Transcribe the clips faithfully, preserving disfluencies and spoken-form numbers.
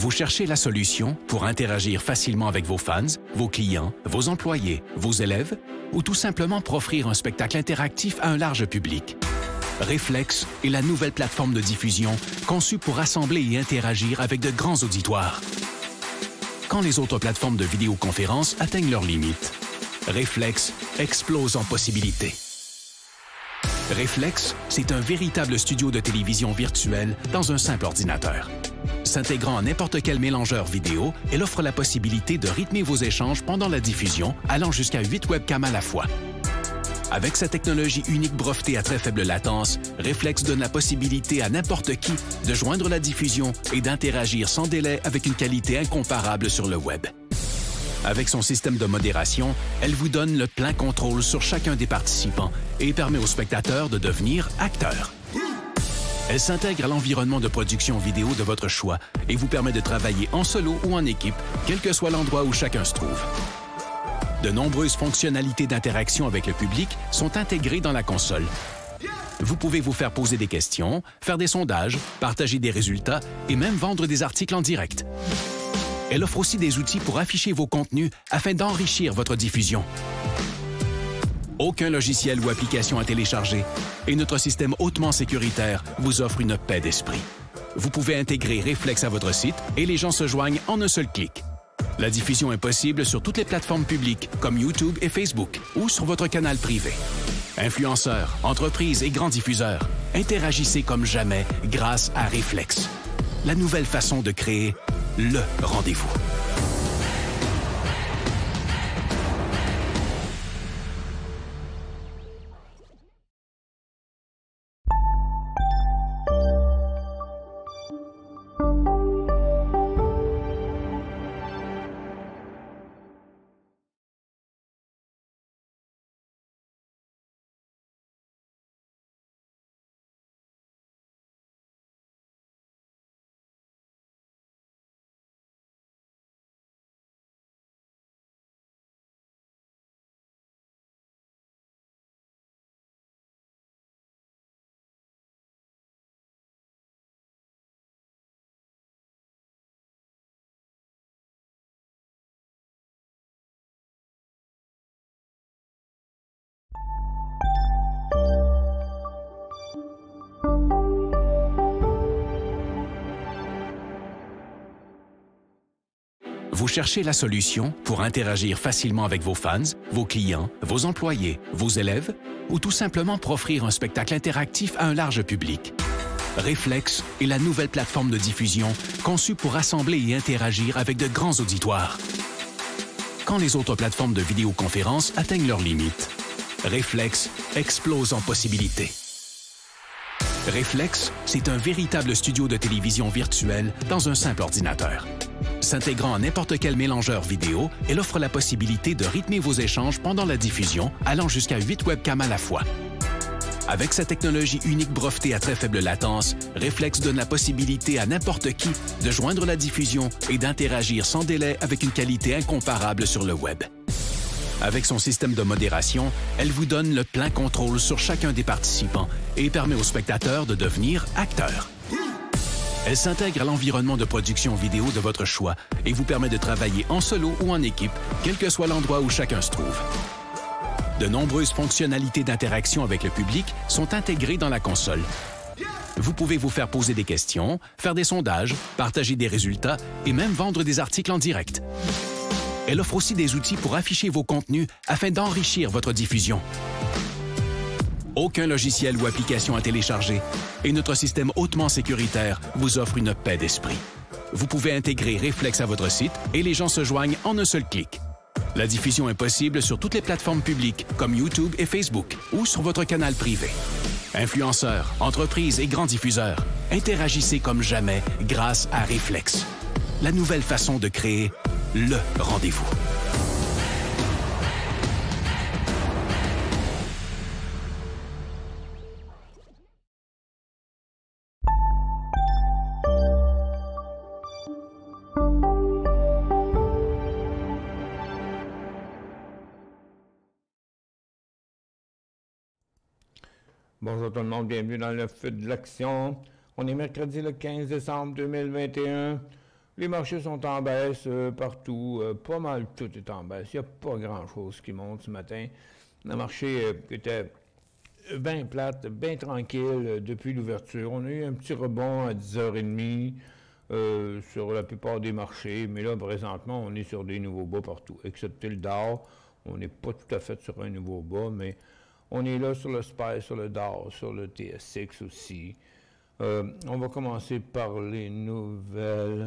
Vous cherchez la solution pour interagir facilement avec vos fans, vos clients, vos employés, vos élèves ou tout simplement pour offrir un spectacle interactif à un large public. Reflex est la nouvelle plateforme de diffusion conçue pour rassembler et interagir avec de grands auditoires. Quand les autres plateformes de vidéoconférence atteignent leurs limites, Reflex explose en possibilités. Reflex, c'est un véritable studio de télévision virtuel dans un simple ordinateur. S'intégrant à n'importe quel mélangeur vidéo, elle offre la possibilité de rythmer vos échanges pendant la diffusion, allant jusqu'à huit webcams à la fois. Avec sa technologie unique brevetée à très faible latence, Reflex donne la possibilité à n'importe qui de joindre la diffusion et d'interagir sans délai avec une qualité incomparable sur le web. Avec son système de modération, elle vous donne le plein contrôle sur chacun des participants et permet aux spectateurs de devenir acteurs. Elle s'intègre à l'environnement de production vidéo de votre choix et vous permet de travailler en solo ou en équipe, quel que soit l'endroit où chacun se trouve. De nombreuses fonctionnalités d'interaction avec le public sont intégrées dans la console. Vous pouvez vous faire poser des questions, faire des sondages, partager des résultats et même vendre des articles en direct. Elle offre aussi des outils pour afficher vos contenus afin d'enrichir votre diffusion. Aucun logiciel ou application à télécharger et notre système hautement sécuritaire vous offre une paix d'esprit. Vous pouvez intégrer Reflex à votre site et les gens se joignent en un seul clic. La diffusion est possible sur toutes les plateformes publiques comme YouTube et Facebook ou sur votre canal privé. Influenceurs, entreprises et grands diffuseurs, interagissez comme jamais grâce à Reflex. La nouvelle façon de créer le rendez-vous. Vous cherchez la solution pour interagir facilement avec vos fans, vos clients, vos employés, vos élèves ou tout simplement pour offrir un spectacle interactif à un large public. Reflex est la nouvelle plateforme de diffusion conçue pour rassembler et interagir avec de grands auditoires. Quand les autres plateformes de vidéoconférence atteignent leurs limites, Reflex explose en possibilités. Reflex, c'est un véritable studio de télévision virtuel dans un simple ordinateur. S'intégrant à n'importe quel mélangeur vidéo, elle offre la possibilité de rythmer vos échanges pendant la diffusion, allant jusqu'à huit webcams à la fois. Avec sa technologie unique brevetée à très faible latence, Reflex donne la possibilité à n'importe qui de joindre la diffusion et d'interagir sans délai avec une qualité incomparable sur le web. Avec son système de modération, elle vous donne le plein contrôle sur chacun des participants et permet aux spectateurs de devenir acteurs. Elle s'intègre à l'environnement de production vidéo de votre choix et vous permet de travailler en solo ou en équipe, quel que soit l'endroit où chacun se trouve. De nombreuses fonctionnalités d'interaction avec le public sont intégrées dans la console. Vous pouvez vous faire poser des questions, faire des sondages, partager des résultats et même vendre des articles en direct. Elle offre aussi des outils pour afficher vos contenus afin d'enrichir votre diffusion. Aucun logiciel ou application à télécharger et notre système hautement sécuritaire vous offre une paix d'esprit. Vous pouvez intégrer Reflex à votre site et les gens se joignent en un seul clic. La diffusion est possible sur toutes les plateformes publiques comme YouTube et Facebook ou sur votre canal privé. Influenceurs, entreprises et grands diffuseurs, interagissez comme jamais grâce à Reflex. La nouvelle façon de créer le rendez-vous. Bonjour tout le monde, bienvenue dans le feu de l'action. On est mercredi le quinze décembre deux mille vingt et un. Les marchés sont en baisse euh, partout, euh, pas mal tout est en baisse. Il n'y a pas grand-chose qui monte ce matin. Le marché euh, était bien plate, bien tranquille euh, depuis l'ouverture. On a eu un petit rebond à dix heures trente euh, sur la plupart des marchés, mais là, présentement, on est sur des nouveaux bas partout, excepté le Dow. On n'est pas tout à fait sur un nouveau bas, mais on est là sur le S P Y, sur le Dow, sur le T S X aussi. Euh, on va commencer par les nouvelles.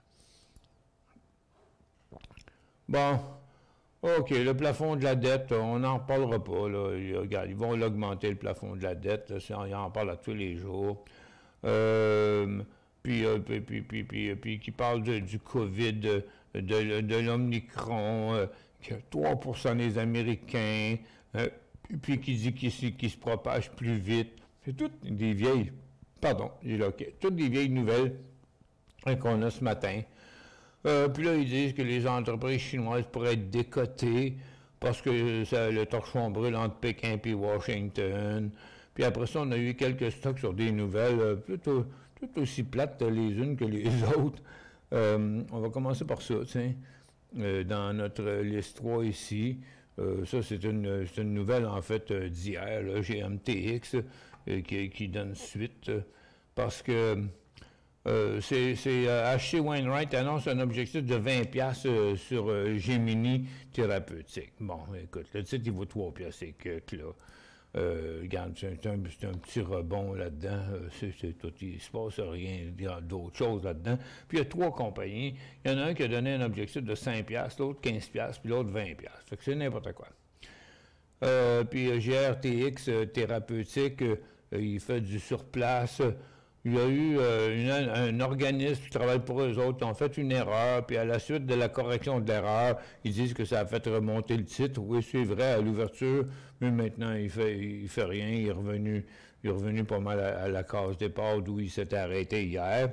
Bon, OK, le plafond de la dette, on n'en parlera pas. Là. Regarde, ils vont l'augmenter, le plafond de la dette. Là, on en parle à tous les jours. Euh, puis, euh, puis, puis, puis, puis, puis, qui parle de, du COVID, de, de, de l'Omicron, euh, que trois pour cent des Américains, euh, puis qui dit qu'il qu se propage plus vite. C'est toutes des vieilles, pardon, j'ai là, okay, toutes des vieilles nouvelles hein, qu'on a ce matin. Euh, puis là, ils disent que les entreprises chinoises pourraient être décotées parce que ça, le torchon brûle entre Pékin et Washington. Puis après ça, on a eu quelques stocks sur des nouvelles euh, plutôt tout aussi plates les unes que les autres. Euh, on va commencer par ça, tiens. Euh, dans notre liste trois ici, euh, ça c'est une, une nouvelle en fait euh, d'hier, G M T X, euh, qui, qui donne suite, euh, parce que Euh, c'est euh, H C Wainwright annonce un objectif de vingt piastres euh, sur euh, Gemini thérapeutique. Bon, écoute, le titre, il vaut trois piastres et quelques, là. Euh, regarde, c'est un, un petit rebond là-dedans. Euh, c'est tout. Il ne se passe rien d'autre chose là-dedans. Puis il y a trois compagnies. Il y en a un qui a donné un objectif de cinq piastres, l'autre quinze piastres, puis l'autre vingt piastres. Fait que c'est n'importe quoi. Euh, puis G R T X euh, thérapeutique, euh, il fait du surplace. Il y a eu euh, une, un organisme qui travaille pour eux autres, qui ont fait une erreur, puis à la suite de la correction de l'erreur, ils disent que ça a fait remonter le titre. Oui, c'est vrai, à l'ouverture, mais maintenant, il fait, il fait rien. Il est revenu, il est revenu pas mal à, à la case départ d'où il s'était arrêté hier.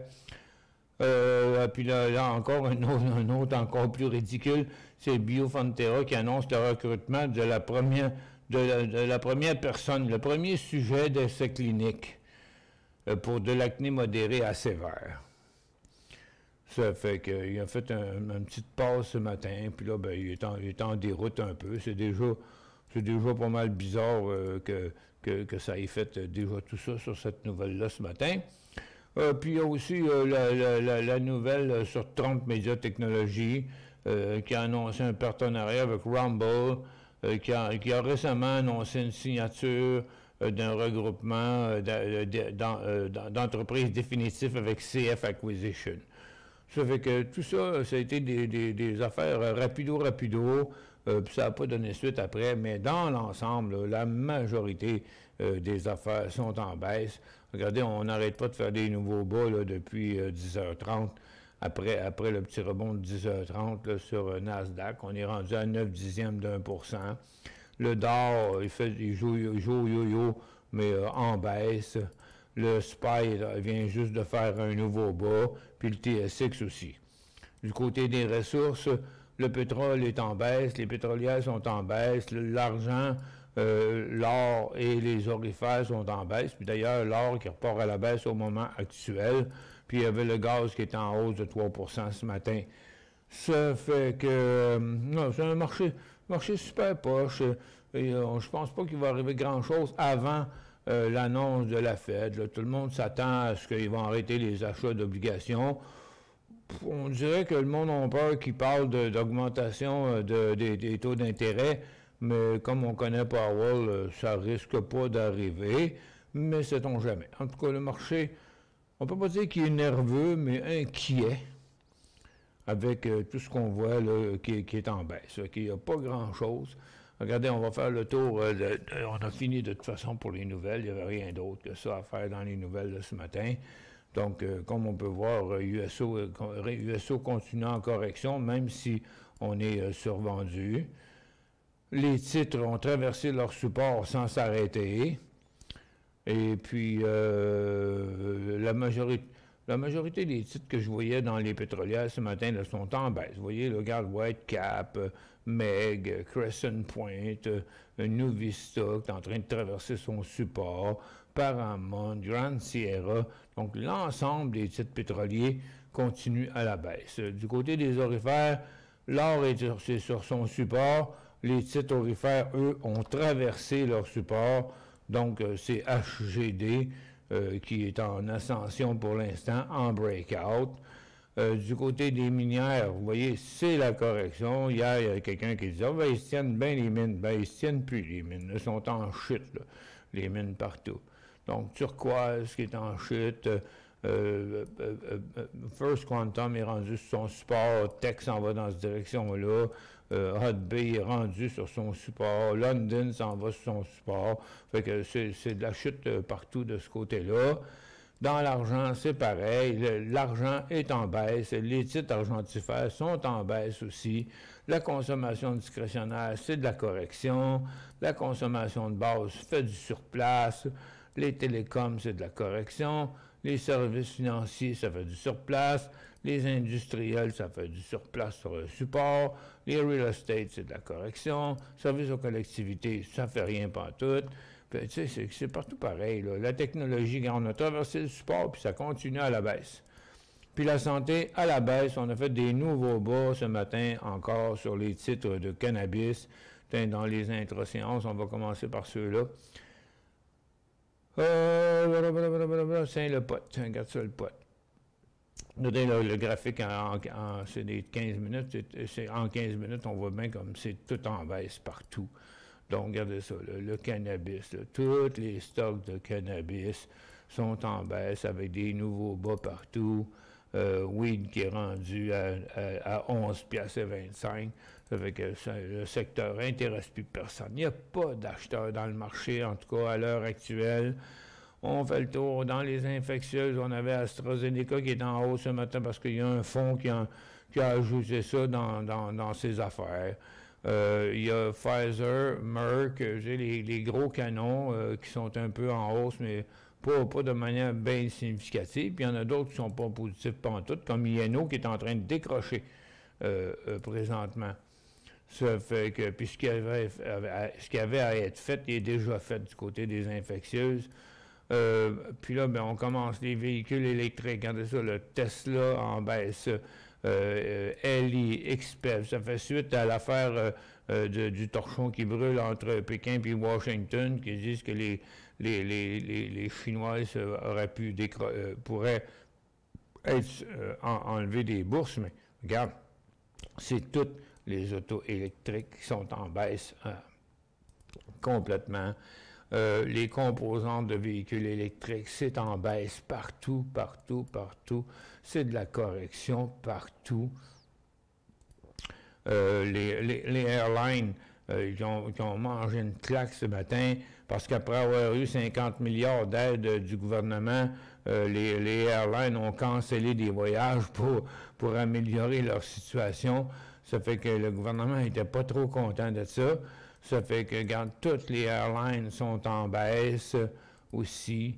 Euh, puis là, là encore, un autre, un autre encore plus ridicule, c'est Biofrontera qui annonce le recrutement de la première, de la, de la première personne, le premier sujet d'essai clinique pour de l'acné modéré à sévère. Ça fait qu'il a fait un, une petite passe ce matin, puis là, ben, il, est en, il est en déroute un peu. C'est déjà, c'est déjà pas mal bizarre euh, que, que, que ça ait fait euh, déjà tout ça sur cette nouvelle-là ce matin. Euh, puis il y a aussi euh, la, la, la nouvelle sur Trump Media Technologies euh, qui a annoncé un partenariat avec Rumble, euh, qui, a, qui a récemment annoncé une signature d'un regroupement d'entreprises définitives avec C F Acquisition. Ça fait que tout ça, ça a été des, des, des affaires rapido, rapido, euh, puis ça n'a pas donné suite après, mais dans l'ensemble, la majorité euh, des affaires sont en baisse. Regardez, on n'arrête pas de faire des nouveaux bas là, depuis euh, dix heures trente. Après, après le petit rebond de dix heures trente là, sur euh, Nasdaq, on est rendu à neuf dixièmes d'un pour cent. Le Dow, il, fait, il joue yo-yo, mais euh, en baisse. Le S P Y là, vient juste de faire un nouveau bas, puis le T S X aussi. Du côté des ressources, le pétrole est en baisse, les pétrolières sont en baisse, l'argent, euh, l'or et les orifères sont en baisse. Puis d'ailleurs, l'or qui repart à la baisse au moment actuel, puis il y avait le gaz qui est en hausse de trois pour cent ce matin. Ça fait que, euh, non, c'est un marché... marché super poche. Et, euh, je pense pas qu'il va arriver grand-chose avant euh, l'annonce de la Fed. Là. Tout le monde s'attend à ce qu'ils vont arrêter les achats d'obligations. On dirait que le monde a peur qu'ils parlent d'augmentation de, de, de, des taux d'intérêt, mais comme on connaît Powell, euh, ça risque pas d'arriver, mais sait-on jamais. En tout cas, le marché, on peut pas dire qu'il est nerveux, mais inquiet, avec euh, tout ce qu'on voit là, qui, qui est en baisse. Il n'y a pas grand-chose. Regardez, on va faire le tour. Euh, de, de, on a fini de toute façon pour les nouvelles. Il n'y avait rien d'autre que ça à faire dans les nouvelles là, ce matin. Donc, euh, comme on peut voir, U S O, U S O continue en correction, même si on est euh, survendu. Les titres ont traversé leur support sans s'arrêter. Et puis, euh, la majorité... La majorité des titres que je voyais dans les pétrolières ce matin là, sont en baisse. Vous voyez, le regarde Whitecap, euh, Meg, Crescent Point, euh, Nuvista qui est en train de traverser son support, Paramount, Grand Sierra. Donc, l'ensemble des titres pétroliers continue à la baisse. Du côté des orifères, l'or est sur, c'est sur son support. Les titres orifères, eux, ont traversé leur support. Donc, euh, c'est H G D euh, qui est en ascension pour l'instant, en breakout. Euh, du côté des minières, vous voyez, c'est la correction. Hier, il y a quelqu'un qui disait, oh, ben, ils se tiennent bien les mines. Ben, ils se tiennent plus, les mines. Ils sont en chute, là, les mines partout. Donc, turquoise qui est en chute. Euh, euh, euh, euh, First Quantum est rendu sur son support. Tex s'en va dans cette direction-là. Euh, Hot Bay est rendu sur son support. London s'en va sur son support. Fait que c'est, c'est de la chute euh, partout de ce côté-là. Dans l'argent, c'est pareil. L'argent est en baisse. Les titres argentifères sont en baisse aussi. La consommation discrétionnaire, c'est de la correction. La consommation de base fait du surplace. Les télécoms, c'est de la correction. Les services financiers, ça fait du surplace. Les industriels, ça fait du surplace sur le support. Les real estate, c'est de la correction. Services aux collectivités, ça fait rien pantoute. Tu sais, c'est, c'est partout pareil, là. La technologie, quand on a traversé le support, puis ça continue à la baisse. Puis la santé, à la baisse, on a fait des nouveaux bas ce matin encore sur les titres de cannabis. Dans les intra-séances, on va commencer par ceux-là. Euh, c'est le pot, regarde ça le pot. Notez là, le graphique, en, en, c'est des quinze minutes, c'est, c'est, en quinze minutes, on voit bien comme c'est tout en baisse partout. Donc, regardez ça, là, le cannabis, là, tous les stocks de cannabis sont en baisse avec des nouveaux bas partout. Euh, weed qui est rendu à, à, à onze piastres vingt-cinq. Ça fait que ça, le secteur n'intéresse plus personne. Il n'y a pas d'acheteurs dans le marché, en tout cas à l'heure actuelle. On fait le tour dans les infectieuses. On avait AstraZeneca qui est en haut ce matin parce qu'il y a un fonds qui a, qui a ajouté ça dans, dans, dans ses affaires. Euh, il y a Pfizer, Merck, j'ai les, les gros canons euh, qui sont un peu en hausse, mais pas, pas de manière bien significative. Puis il y en a d'autres qui ne sont pas positifs pantoute, comme I N O qui est en train de décrocher euh, euh, présentement. Ça fait que, puis ce qui, avait, ce qui avait à être fait, il est déjà fait du côté des infectieuses. Euh, puis là, ben, on commence les véhicules électriques. Regardez ça, le Tesla en baisse. Euh, L I, X P E V, ça fait suite à l'affaire euh, euh, de, du torchon qui brûle entre Pékin et Washington, qui disent que les, les, les, les, les Chinois euh, auraient pu décro- euh, pourraient être euh, en, enlever des bourses, mais regarde, c'est toutes les autos électriques qui sont en baisse euh, complètement. Euh, les composantes de véhicules électriques, c'est en baisse partout, partout, partout. C'est de la correction partout. Euh, les, les, les airlines, euh, ils, ont, ils ont mangé une claque ce matin parce qu'après avoir eu cinquante milliards d'aides euh, du gouvernement, euh, les, les airlines ont cancellé des voyages pour, pour améliorer leur situation. Ça fait que le gouvernement n'était pas trop content de ça. Ça fait que, regarde, toutes les airlines sont en baisse aussi.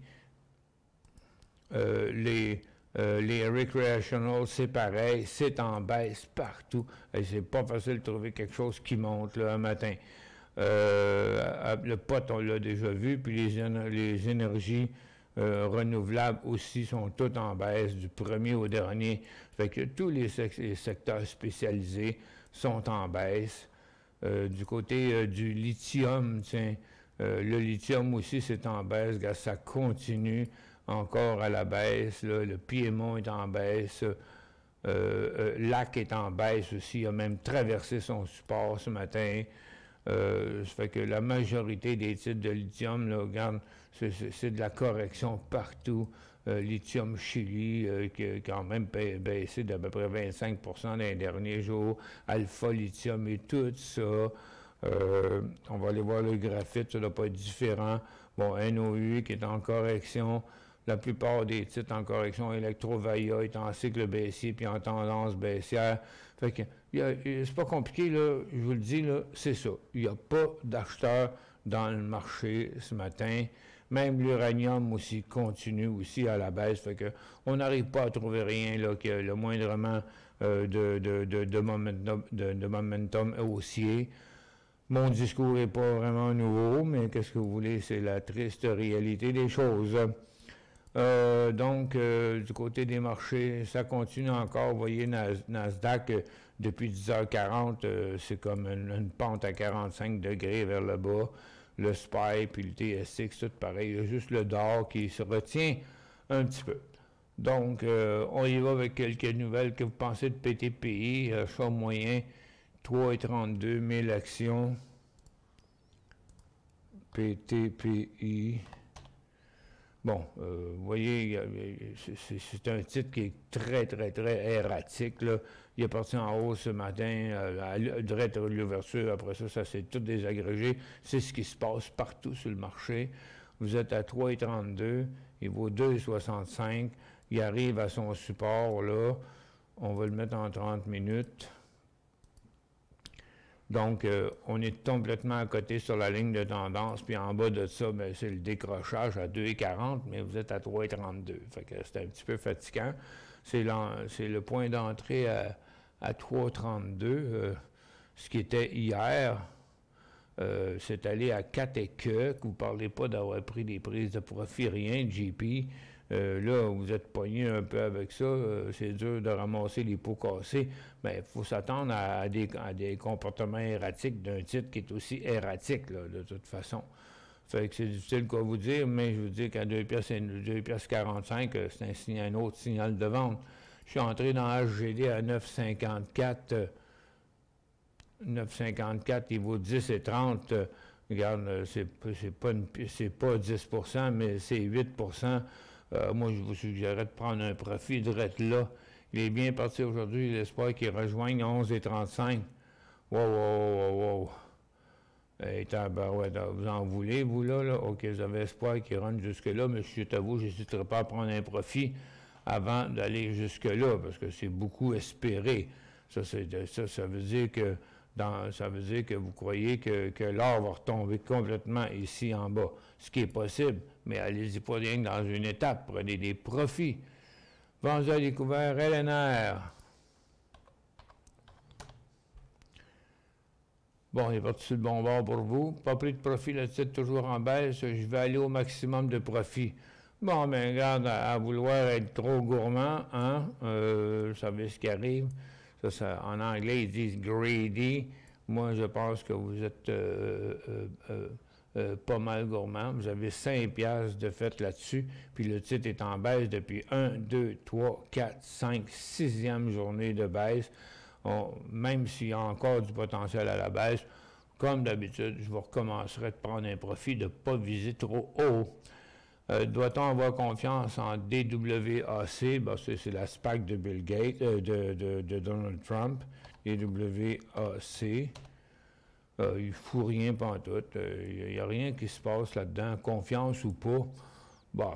Euh, les, euh, les recreational, c'est pareil, c'est en baisse partout. Et c'est pas facile de trouver quelque chose qui monte là, un matin. Euh, le pot, on l'a déjà vu, puis les, les énergies euh, renouvelables aussi sont toutes en baisse du premier au dernier. Fait que tous les, sec- les secteurs spécialisés sont en baisse. Euh, du côté euh, du lithium, tiens, euh, le lithium aussi, c'est en baisse, gars, ça continue encore à la baisse, là, le Piémont est en baisse, euh, euh, Lac est en baisse aussi, il a même traversé son support ce matin. Euh, ça fait que la majorité des titres de lithium, là, regarde, c'est, c'est, c'est de la correction partout. Euh, lithium Chili, euh, qui a quand même baissé d'à peu près vingt-cinq pour cent dans les derniers jours. Alpha Lithium et tout ça. Euh, on va aller voir le graphite, ça ne doit pas être différent. Bon, N O U qui est en correction. La plupart des titres en correction, Electrovaya est en cycle baissier puis en tendance baissière. Fait que y a, c'est pas compliqué, là, je vous le dis, là, c'est ça. Il n'y a pas d'acheteurs dans le marché ce matin. Même l'uranium aussi continue aussi à la baisse, fait que on n'arrive pas à trouver rien là qui a le moindrement euh, de, de, de, de, momentum, de, de momentum haussier. Mon discours n'est pas vraiment nouveau, mais qu'est-ce que vous voulez, c'est la triste réalité des choses. Euh, donc, euh, du côté des marchés, ça continue encore. Vous voyez, Nas Nasdaq, euh, depuis dix heures quarante, euh, c'est comme une, une pente à quarante-cinq degrés vers le bas. Le S P Y puis le T S X, tout pareil. Il y a juste le D O R qui se retient un petit peu. Donc, euh, on y va avec quelques nouvelles que vous pensez de P T P I. Achat moyen, trois virgule trente-deux mille actions. P T P I. Bon, euh, vous voyez, c'est un titre qui est très, très, très erratique, là. Il est parti en haut ce matin, euh, à direct à l'ouverture. Après ça, ça s'est tout désagrégé. C'est ce qui se passe partout sur le marché. Vous êtes à trois virgule trente-deux, il vaut deux virgule soixante-cinq. Il arrive à son support, là. On va le mettre en trente minutes. Donc, euh, on est complètement à côté sur la ligne de tendance, puis en bas de ça, ben, c'est le décrochage à deux virgule quarante, mais vous êtes à trois virgule trente-deux. Fait que c'est un petit peu fatigant. C'est le point d'entrée à, à trois virgule trente-deux, euh, ce qui était hier. Euh, c'est allé à quatre et que, que vous ne parlez pas d'avoir pris des prises de profit, rien, J P. Euh, là, vous êtes pogné un peu avec ça, euh, c'est dur de ramasser les pots cassés, mais il faut s'attendre à, à, des, à des comportements erratiques d'un titre qui est aussi erratique, là, de toute façon. Fait que c'est difficile quoi vous dire, mais je vous dis qu'à deux virgule quarante-cinq, euh, c'est un, signal, un autre signal de vente. Je suis entré dans H G D à neuf virgule cinquante-quatre. Euh, neuf virgule cinquante-quatre, il vaut dix et trente. Euh, regarde, c'est pas, pas dix pour cent, mais c'est huit pour cent. Euh, moi, je vous suggérerais de prendre un profit direct là. Il est bien parti aujourd'hui, l'espoir qu'il rejoigne onze et trente-cinq. Wow, wow, wow, wow. Et ben ouais, vous en voulez, vous, là, là? OK, vous avez espoir qu'il rentre jusque-là, mais je à vous, je n'hésiterai pas à prendre un profit avant d'aller jusque-là, parce que c'est beaucoup espéré. Ça, ça, ça veut dire que dans, ça veut dire que vous croyez que, que l'or va retomber complètement ici en bas, ce qui est possible, mais allez-y pas rien que dans une étape, prenez des profits. Vends à découvert L N R. Bon, il est parti sur le bon bord pour vous. Pas pris de profit, le titre toujours en baisse. Je vais aller au maximum de profit. Bon, ben regarde, à, à vouloir être trop gourmand, hein, euh, vous savez ce qui arrive. Ça, ça, en anglais, ils disent greedy. Moi, je pense que vous êtes euh, euh, euh, euh, pas mal gourmand. Vous avez cinq piastres de fait là-dessus. Puis le titre est en baisse depuis un, deux, trois, quatre, cinq, sixième journée de baisse. On, même s'il y a encore du potentiel à la baisse, comme d'habitude, je vous recommencerai de prendre un profit, de ne pas viser trop haut. Euh, Doit-on avoir confiance en D W A C? Ben, c'est la SPAC de Bill Gates, euh, de, de, de Donald Trump, D W A C. Euh, il ne fout rien pantoute. Il euh, n'y a, a rien qui se passe là-dedans, confiance ou pas. Bon,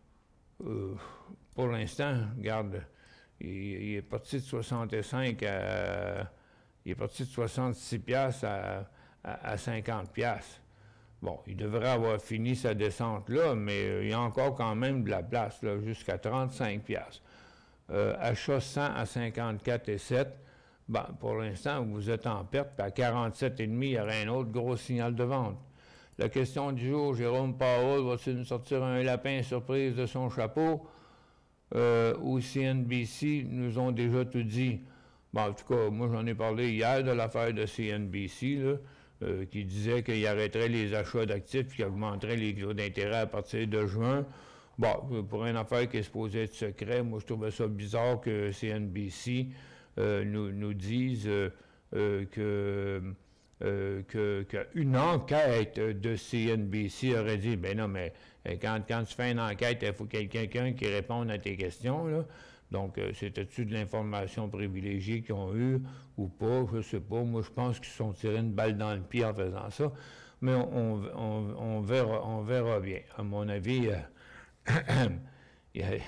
euh, pour l'instant, regarde, il, il est parti de soixante-cinq à... Il est parti de soixante-six piastres à, à, à cinquante piastres. Bon, il devrait avoir fini sa descente là, mais euh, il y a encore quand même de la place, là, jusqu'à trente-cinq piastres. Euh, achat cent à cinquante-quatre et sept. Bon, pour l'instant, vous êtes en perte, puis à quarante-sept virgule cinq, il y aurait un autre gros signal de vente. La question du jour, Jérôme Powell va-t-il nous sortir un lapin surprise de son chapeau? Euh, ou C N B C nous ont déjà tout dit. Bon, en tout cas, moi, j'en ai parlé hier de l'affaire de C N B C, là. Euh, qui disait qu'il arrêterait les achats d'actifs et qu'il augmenterait les taux d'intérêt à partir de juin. Bon, pour une affaire qui est supposée être secret, moi, je trouvais ça bizarre que C N B C euh, nous, nous dise euh, euh, que, euh, que, qu'une enquête de C N B C aurait dit, ben non, mais quand, quand tu fais une enquête, il faut qu'il y ait quelqu'un qui réponde à tes questions, là. Donc, euh, c'était-tu de l'information privilégiée qu'ils ont eue ou pas? Je ne sais pas. Moi, je pense qu'ils se sont tirés une balle dans le pied en faisant ça. Mais on, on, on, verra, on verra bien. À mon avis, euh, il y a,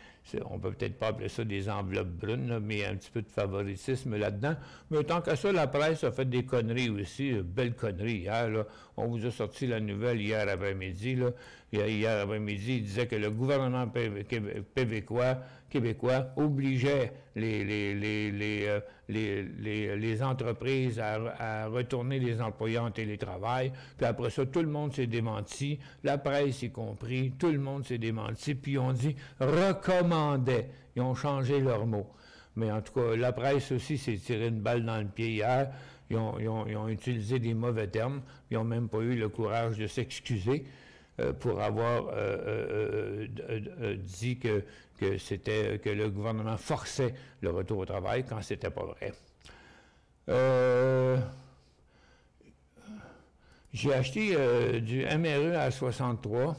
on peut peut-être pas appeler ça des enveloppes brunes, là, mais il y a un petit peu de favoritisme là-dedans. Mais tant qu'à ça, la presse a fait des conneries aussi, euh, belles conneries hier, là. On vous a sorti la nouvelle hier après-midi, là. Hier après-midi, il disait que le gouvernement québécois québécois obligeait les, les, les, les, euh, les, les, les entreprises à, à retourner les employés en télétravail. Puis après ça, tout le monde s'est démenti, la presse y compris, tout le monde s'est démenti, puis on dit « recommandait ». Ils ont changé leurs mots. Mais en tout cas, la presse aussi s'est tiré une balle dans le pied hier. Ils ont, ils ont, ils ont utilisé des mauvais termes. Ils n'ont même pas eu le courage de s'excuser euh, pour avoir euh, euh, euh, euh, dit que, que, c'était, que le gouvernement forçait le retour au travail quand ce n'était pas vrai. Euh, j'ai acheté euh, du M R E à soixante-trois.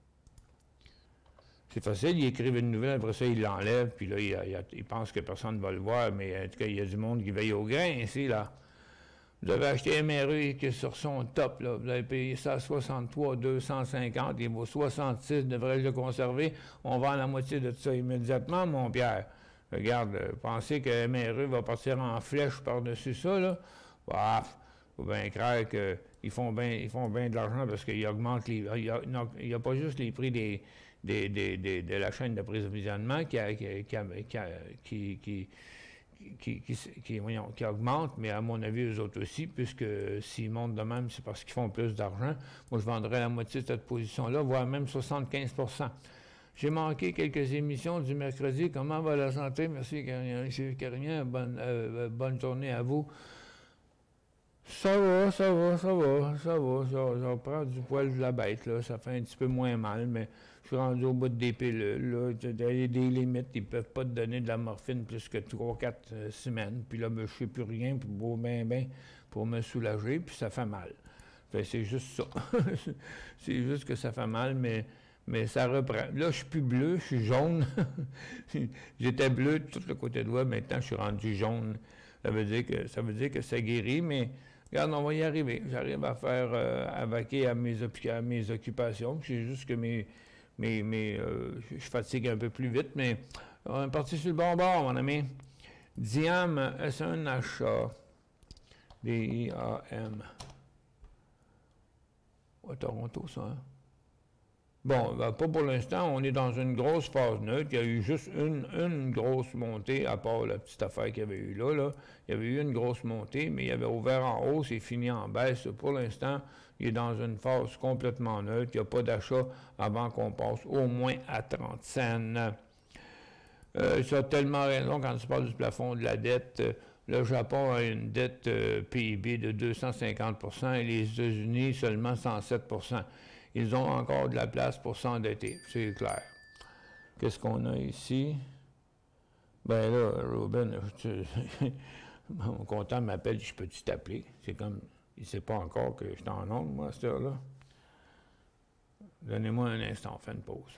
C'est facile, ils écrivent une nouvelle, après ça, ils l'enlèvent, puis là, ils, ils, ils pensent que personne ne va le voir, mais en tout cas, il y a du monde qui veille au grain ici, là. Vous avez acheté M R E qui est sur son top, là. Vous avez payé ça à soixante-trois, deux cent cinquante, il vaut soixante-six, devrais-je le conserver? On vend la moitié de ça immédiatement, mon Pierre. Regarde, euh, pensez que M R E va partir en flèche par-dessus ça, là? Bah, faut bien croire qu'ils font bien ils font bien de l'argent parce qu'ils augmentent les... Il n'y a, a pas juste les prix des, des, des, des, de la chaîne d'approvisionnement qui, qui, qui, qui Qui, qui, qui, voyons, qui augmente, mais à mon avis, eux autres aussi, puisque s'ils montent de même, c'est parce qu'ils font plus d'argent. Moi, je vendrais la moitié de cette position-là, voire même soixante-quinze pour cent. J'ai manqué quelques émissions du mercredi. Comment va la santé? Merci, M. Carignan. Bonne, euh, bonne journée à vous. Ça va, ça va, ça va, ça va. Ça, ça prend du poil de la bête, là. Ça fait un petit peu moins mal, mais je suis rendu au bout des pilules, là. Il y a des limites. Ils ne peuvent pas te donner de la morphine plus que trois quatre euh, semaines. Puis là, ben, je ne sais plus rien pour, ben, ben, pour me soulager, puis ça fait mal. Fait, c'est juste ça. C'est juste que ça fait mal, mais, mais ça reprend. Là, je suis plus bleu, je suis jaune. J'étais bleu de tout le côté droit, maintenant, je suis rendu jaune. Ça veut dire que ça veut dire que ça guérit, mais regarde, on va y arriver. J'arrive à faire, euh, à vaquer à mes, à mes occupations. C'est juste que mes, mes, mes euh, je fatigue un peu plus vite, mais on est parti sur le bon bord, mon ami. Diam, est-ce un achat? D I A M. À Toronto, ça, hein? Bon, ben, pas pour l'instant. On est dans une grosse phase neutre. Il y a eu juste une, une grosse montée, à part la petite affaire qu'il y avait eu là, là. Il y avait eu une grosse montée, mais il avait ouvert en hausse et fini en baisse. Pour l'instant, il est dans une phase complètement neutre. Il n'y a pas d'achat avant qu'on passe au moins à trente cents. Euh, ça a tellement raison quand tu parles du plafond de la dette. Le Japon a une dette euh, P I B de deux cent cinquante pour cent et les États-Unis seulement cent sept pour cent. Ils ont encore de la place pour s'endetter, c'est clair. Qu'est-ce qu'on a ici? Ben là, Ruben, tu, mon comptable m'appelle, je peux-tu t'appeler? C'est comme, il ne sait pas encore que je suis en onde, moi, à cette heure-là. Donnez-moi un instant, on fait une pause.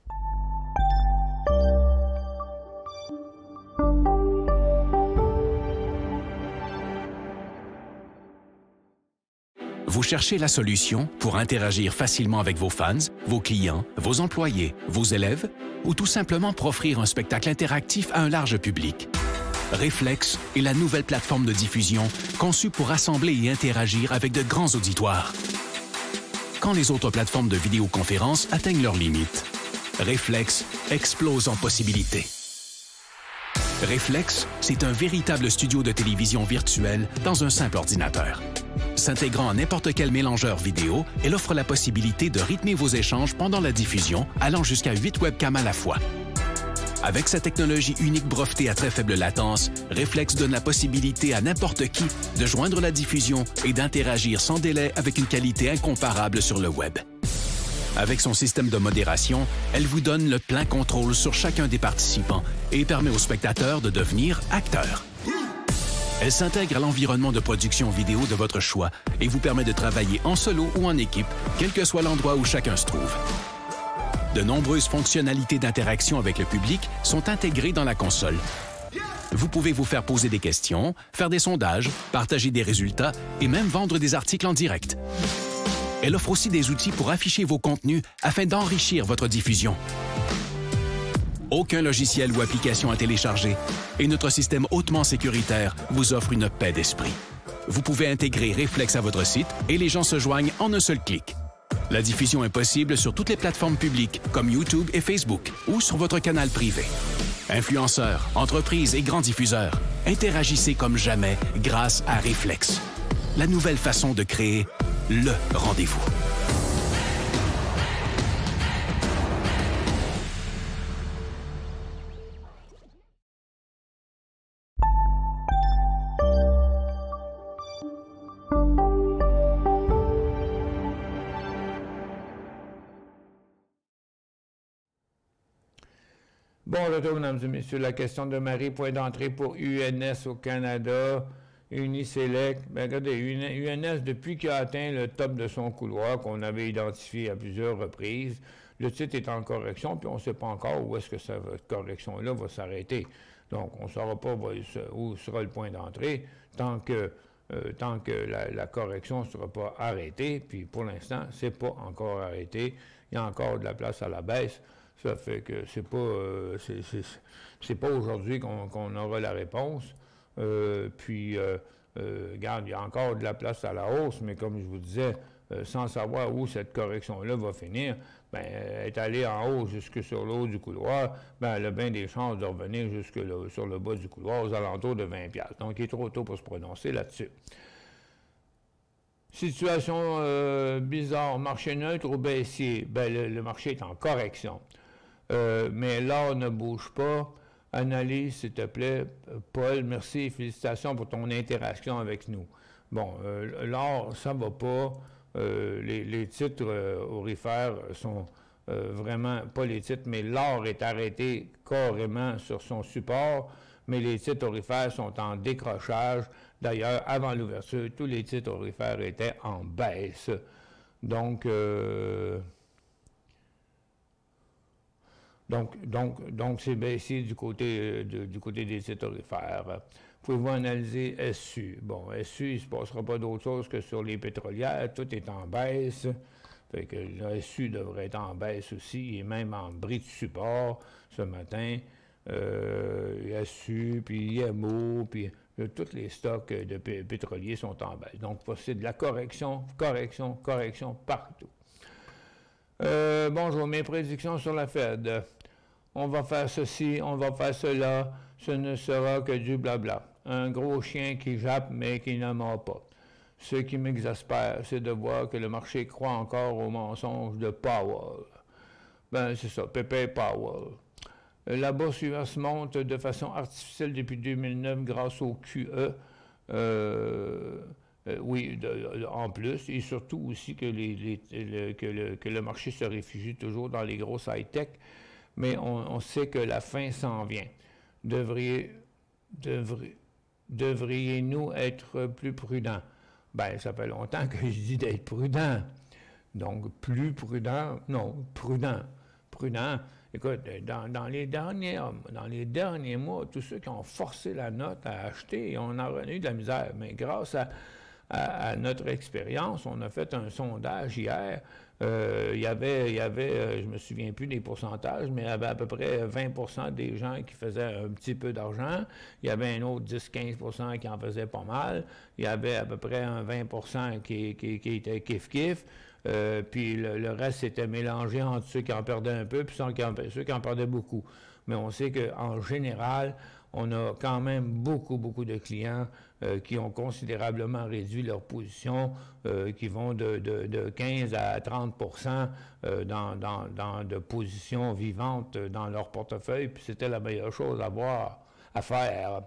Vous cherchez la solution pour interagir facilement avec vos fans, vos clients, vos employés, vos élèves, ou tout simplement pour offrir un spectacle interactif à un large public. Reflex est la nouvelle plateforme de diffusion conçue pour rassembler et interagir avec de grands auditoires. Quand les autres plateformes de vidéoconférence atteignent leurs limites, Reflex explose en possibilités. Reflex, c'est un véritable studio de télévision virtuel dans un simple ordinateur. S'intégrant à n'importe quel mélangeur vidéo, elle offre la possibilité de rythmer vos échanges pendant la diffusion, allant jusqu'à huit webcams à la fois. Avec sa technologie unique brevetée à très faible latence, Reflex donne la possibilité à n'importe qui de joindre la diffusion et d'interagir sans délai avec une qualité incomparable sur le web. Avec son système de modération, elle vous donne le plein contrôle sur chacun des participants et permet aux spectateurs de devenir acteurs. Elle s'intègre à l'environnement de production vidéo de votre choix et vous permet de travailler en solo ou en équipe, quel que soit l'endroit où chacun se trouve. De nombreuses fonctionnalités d'interaction avec le public sont intégrées dans la console. Vous pouvez vous faire poser des questions, faire des sondages, partager des résultats et même vendre des articles en direct. Elle offre aussi des outils pour afficher vos contenus afin d'enrichir votre diffusion. Aucun logiciel ou application à télécharger et notre système hautement sécuritaire vous offre une paix d'esprit. Vous pouvez intégrer Reflex à votre site et les gens se joignent en un seul clic. La diffusion est possible sur toutes les plateformes publiques comme YouTube et Facebook ou sur votre canal privé. Influenceurs, entreprises et grands diffuseurs, interagissez comme jamais grâce à Réflexe. La nouvelle façon de créer le rendez-vous. Bon retour, mesdames et messieurs. La question de Marie, point d'entrée pour U N S au Canada, Uniselect. Ben, regardez, U N S, depuis qu'il a atteint le top de son couloir, qu'on avait identifié à plusieurs reprises, le titre est en correction, puis on ne sait pas encore où est-ce que cette correction-là va s'arrêter. Donc, on ne saura pas où sera le point d'entrée tant que, euh, tant que la, la correction ne sera pas arrêtée. Puis, pour l'instant, ce n'est pas encore arrêté. Il y a encore de la place à la baisse. Ça fait que c'est pas euh, c'est pas aujourd'hui qu'on qu'on aura la réponse. Euh, puis, euh, euh, regarde, il y a encore de la place à la hausse, mais comme je vous disais, euh, sans savoir où cette correction-là va finir, ben, elle est allée en haut jusque sur le haut du couloir, ben, elle a bien des chances de revenir jusque là, sur le bas du couloir, aux alentours de vingt dollars. Donc, il est trop tôt pour se prononcer là-dessus. Situation euh, bizarre, marché neutre ou baissier? Ben, le, le marché est en correction. Euh, mais l'or ne bouge pas. Analyse, s'il te plaît. Paul, merci et félicitations pour ton interaction avec nous. Bon, euh, l'or, ça ne va pas. Euh, les, les titres euh, aurifères sont euh, vraiment, pas les titres, mais l'or est arrêté carrément sur son support, mais les titres aurifères sont en décrochage. D'ailleurs, avant l'ouverture, tous les titres aurifères étaient en baisse. Donc, euh, Donc, donc, donc c'est baissé du côté, euh, de, du côté des titres aurifères. Pouvez-vous analyser S U? Bon, S U, il ne se passera pas d'autre chose que sur les pétrolières. Tout est en baisse. Fait que le S U devrait être en baisse aussi. Il est même en bris de support ce matin. Euh, S U, puis I M O, puis euh, tous les stocks de pétroliers sont en baisse. Donc, c'est de la correction, correction, correction partout. Euh, bonjour, mes prédictions sur la Fed. On va faire ceci, on va faire cela, ce ne sera que du blabla. Un gros chien qui jappe mais qui ne mord pas. Ce qui m'exaspère, c'est de voir que le marché croit encore aux mensonges de Powell. Ben, c'est ça, Pépé Powell. La bourse U S monte de façon artificielle depuis deux mille neuf grâce au Q E. Euh, Euh, oui, de, de, en plus, et surtout aussi que, les, les, le, que, le, que le marché se réfugie toujours dans les grosses high-tech, mais on, on sait que la fin s'en vient. Devriez, devriez, devriez-nous être plus prudents? Bien, ça fait longtemps que je dis d'être prudent. Donc, plus prudent, non, prudent. Prudent. Écoute, dans, dans, les derniers, dans les derniers mois, tous ceux qui ont forcé la note à acheter, on a eu de la misère, mais grâce à À, à notre expérience, on a fait un sondage hier. Euh, il y avait, il y avait euh, je ne me souviens plus des pourcentages, mais il y avait à peu près vingt pour cent des gens qui faisaient un petit peu d'argent. Il y avait un autre dix à quinze pour cent qui en faisaient pas mal. Il y avait à peu près un vingt pour cent qui, qui, qui était kiff-kiff. Euh, puis le, le reste s'était mélangé entre ceux qui en perdaient un peu puis ceux qui en, ceux qui en perdaient beaucoup. Mais on sait qu'en général, on a quand même beaucoup, beaucoup de clients euh, qui ont considérablement réduit leur position, euh, qui vont de, de, de quinze à trente pour cent euh, dans, dans, dans de positions vivantes dans leur portefeuille, puis c'était la meilleure chose à voir, à faire.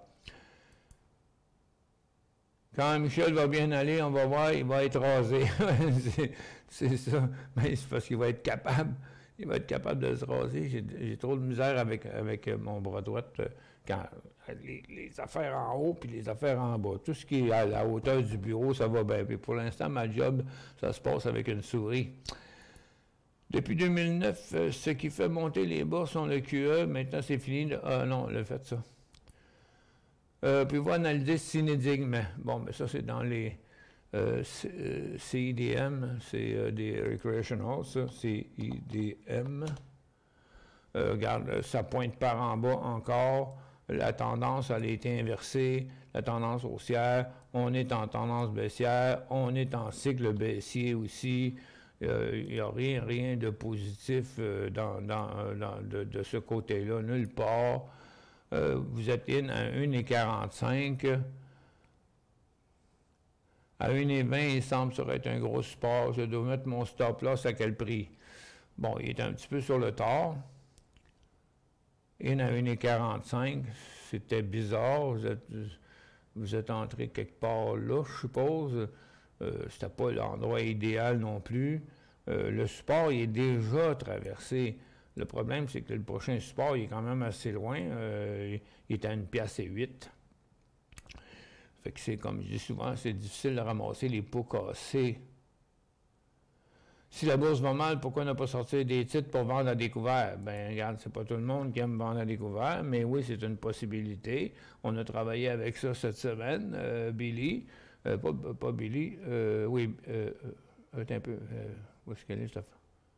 Quand Michel va bien aller, on va voir, il va être rasé. C'est ça. Mais c'est parce qu'il va être capable. Il va être capable de se raser. J'ai trop de misère avec, avec mon bras droit. Quand les, les affaires en haut puis les affaires en bas. Tout ce qui est à la hauteur du bureau, ça va bien. Puis pour l'instant, ma job, ça se passe avec une souris. Depuis deux mille neuf, ce qui fait monter les bourses sont le Q E. Maintenant, c'est fini. Ah non, le fait ça. Euh, puis vous analyser Cinedigm. Bon, mais ça, c'est dans les euh, C I D M, c'est euh, des recreational, ça, C I D M. Euh, regarde, ça pointe par en bas encore. La tendance, elle a été inversée. La tendance haussière, on est en tendance baissière. On est en cycle baissier aussi. Il euh, n'y a rien, rien de positif euh, dans, dans, dans, de, de ce côté-là, nulle part. euh, vous êtes in à un virgule quarante-cinq. À un virgule vingt, il semble que ça aurait été un gros support. Je dois mettre mon stop loss à quel prix? Bon, il est un petit peu sur le tard. In à un virgule quarante-cinq, c'était bizarre. Vous êtes, vous êtes entré quelque part là, je suppose. Euh, c'était pas l'endroit idéal non plus. Euh, le support, il est déjà traversé. Le problème, c'est que le prochain support, il est quand même assez loin. Euh, il est à une pièce et huit. Fait que c'est, comme je dis souvent, c'est difficile de ramasser les pots cassés. Si la bourse va mal, pourquoi ne pas sortir des titres pour vendre à découvert? Bien, regarde, c'est pas tout le monde qui aime vendre à découvert, mais oui, c'est une possibilité. On a travaillé avec ça cette semaine, euh, Billy. Euh, pas, pas Billy, euh, oui, euh, euh, un peu. Euh, où est-ce qu'elle est, cette affaire?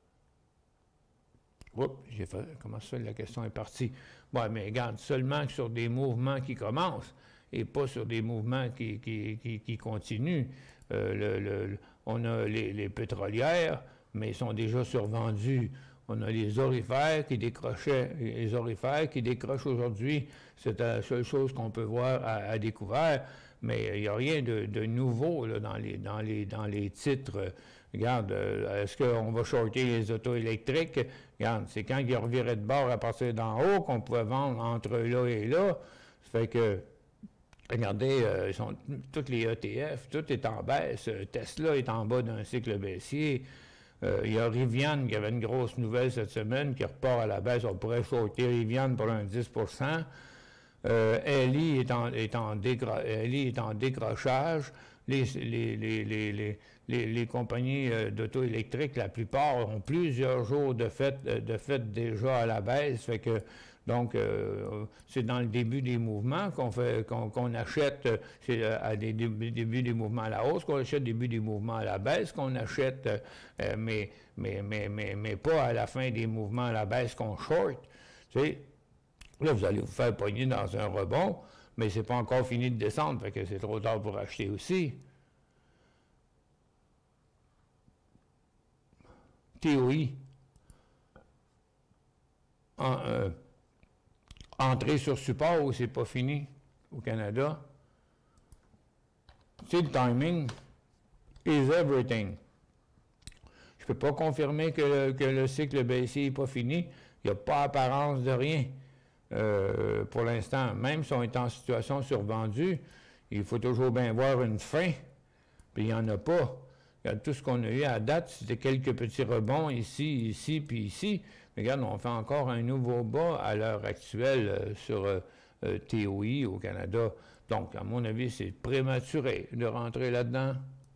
Oups, j'ai fait. Comment ça, la question est partie? Bon, mais regarde, seulement sur des mouvements qui commencent et pas sur des mouvements qui, qui, qui, qui continuent. Euh, le, le, on a les, les pétrolières, mais ils sont déjà survendus. On a les orifères qui décrochaient, les orifères qui décrochent aujourd'hui. C'est la seule chose qu'on peut voir à, à découvert, mais il n'y a rien de, de nouveau là, dans, les, dans, les, dans les titres. Regarde, euh, est-ce qu'on va shorter les autos électriques? Regarde, c'est quand ils reviraient de bord à partir d'en haut qu'on pouvait vendre entre là et là. Ça fait que, regardez, euh, ils sont, tous les E T F, tout est en baisse. Tesla est en bas d'un cycle baissier. Euh, il y a Rivian qui avait une grosse nouvelle cette semaine qui repart à la baisse. On pourrait shorter Rivian pour un dix pour cent. Euh, L I est en, est, en décro L I est en décrochage. Les, les, les, les, les, les, les compagnies euh, d'auto électriques, la plupart, ont plusieurs jours de fête, de fête déjà à la baisse. Fait que, donc, euh, c'est dans le début des mouvements qu'on fait, qu'on, qu'on achète, c'est à des débuts, début des mouvements à la hausse, qu'on achète début des mouvements à la baisse, qu'on achète, euh, mais, mais, mais, mais, mais pas à la fin des mouvements à la baisse qu'on short. Tu sais, là, vous allez vous faire pogner dans un rebond, mais c'est pas encore fini de descendre, fait que c'est trop tard pour acheter aussi. T O I. En, euh, Entrer sur support ou c'est pas fini au Canada. C'est le timing is everything. Je ne peux pas confirmer que le, que le cycle baissier n'est pas fini. Il n'y a pas apparence de rien euh, pour l'instant. Même si on est en situation survendue, il faut toujours bien voir une fin. Puis il n'y en a pas. Regarde, tout ce qu'on a eu à date, c'était quelques petits rebonds ici, ici, puis ici. Mais regarde, on fait encore un nouveau bas à l'heure actuelle euh, sur euh, euh, T O I au Canada. Donc, à mon avis, c'est prématuré de rentrer là-dedans.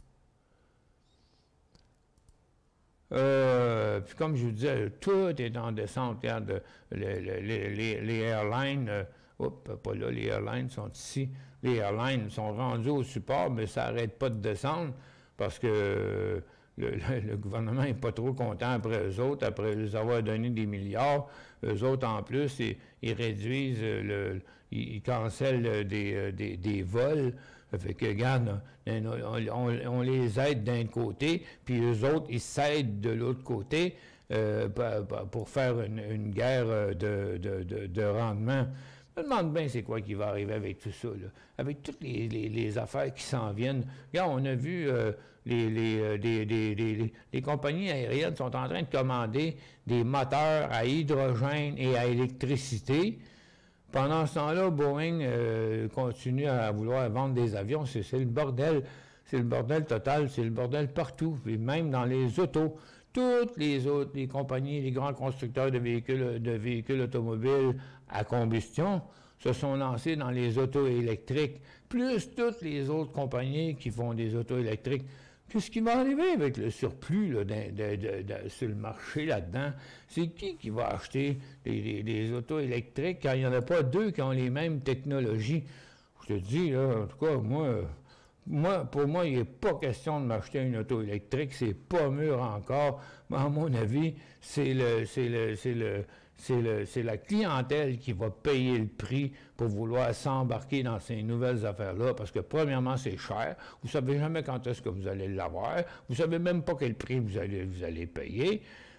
Euh, puis comme je vous disais, tout est en descente. Regarde, les, les, les, les airlines, euh, oups, pas là, les airlines sont ici. Les airlines sont rendus au support, mais ça n'arrête pas de descendre parce que euh, le, le, le gouvernement n'est pas trop content après eux autres, après les avoir donné des milliards. Eux autres, en plus, ils, ils réduisent, le, ils, ils cancellent des, des, des vols. Ça fait que, regarde, on, on, on les aide d'un côté, puis eux autres, ils s'aident de l'autre côté euh, pour faire une, une guerre de, de, de, de rendement. Je me demande bien c'est quoi qui va arriver avec tout ça, là. Avec toutes les, les, les affaires qui s'en viennent. Regarde, on a vu euh, les, les, euh, des, des, des, les compagnies aériennes sont en train de commander des moteurs à hydrogène et à électricité. Pendant ce temps-là, Boeing euh, continue à vouloir vendre des avions. C'est le bordel. C'est le bordel total. C'est le bordel partout. Et même dans les autos. Toutes les autres, les compagnies, les grands constructeurs de véhicules, de véhicules automobiles à combustion se sont lancés dans les autos électriques, plus toutes les autres compagnies qui font des autos électriques. Qu'est-ce qui va arriver avec le surplus là, de, de, de, de, sur le marché là-dedans? C'est qui qui va acheter des, des, des autos électriques quand il n'y en a pas deux qui ont les mêmes technologies? Je te dis, là, en tout cas, moi... Moi, pour moi, il n'est pas question de m'acheter une auto électrique, c'est pas mûr encore. Mais à mon avis, c'est le, c'est le, c'est le, c'est le, c'est la clientèle qui va payer le prix pour vouloir s'embarquer dans ces nouvelles affaires-là, parce que premièrement, c'est cher. Vous ne savez jamais quand est-ce que vous allez l'avoir. Vous ne savez même pas quel prix vous allez, vous allez payer.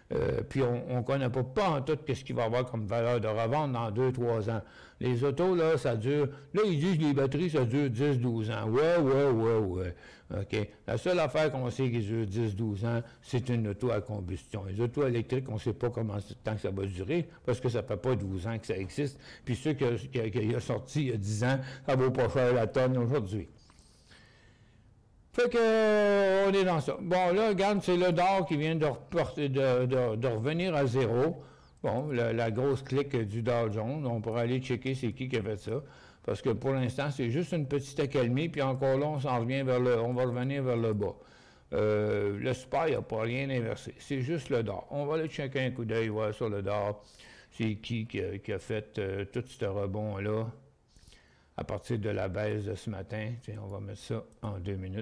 Euh, puis on ne connaît pas, pas en tout ce qu'il va y avoir comme valeur de revente dans deux trois ans. Les autos, là, ça dure... Là, ils disent que les batteries, ça dure dix douze ans. Ouais, ouais, ouais, ouais. OK. La seule affaire qu'on sait qui dure dix douze ans, c'est une auto à combustion. Les autos électriques, on ne sait pas comment de temps que ça va durer, parce que ça ne fait pas douze ans que ça existe. Puis ceux qui ont sorti il y a dix ans, ça ne vaut pas cher la tonne aujourd'hui. Fait que, euh, on est dans ça. Bon, là, regarde, c'est le Dow qui vient de, reporter, de, de, de revenir à zéro. Bon, la, la grosse clique du Dow Jones. On pourra aller checker c'est qui qui a fait ça. Parce que pour l'instant, c'est juste une petite accalmie, puis encore là, on s'en revient vers le... On va revenir vers le bas. Euh, le S P Y n'a pas rien inversé. C'est juste le Dow. On va aller checker un coup d'œil, voir sur le Dow. C'est qui qui a, qui a fait euh, tout ce rebond-là à partir de la baisse de ce matin. Tiens, on va mettre ça en deux minutes.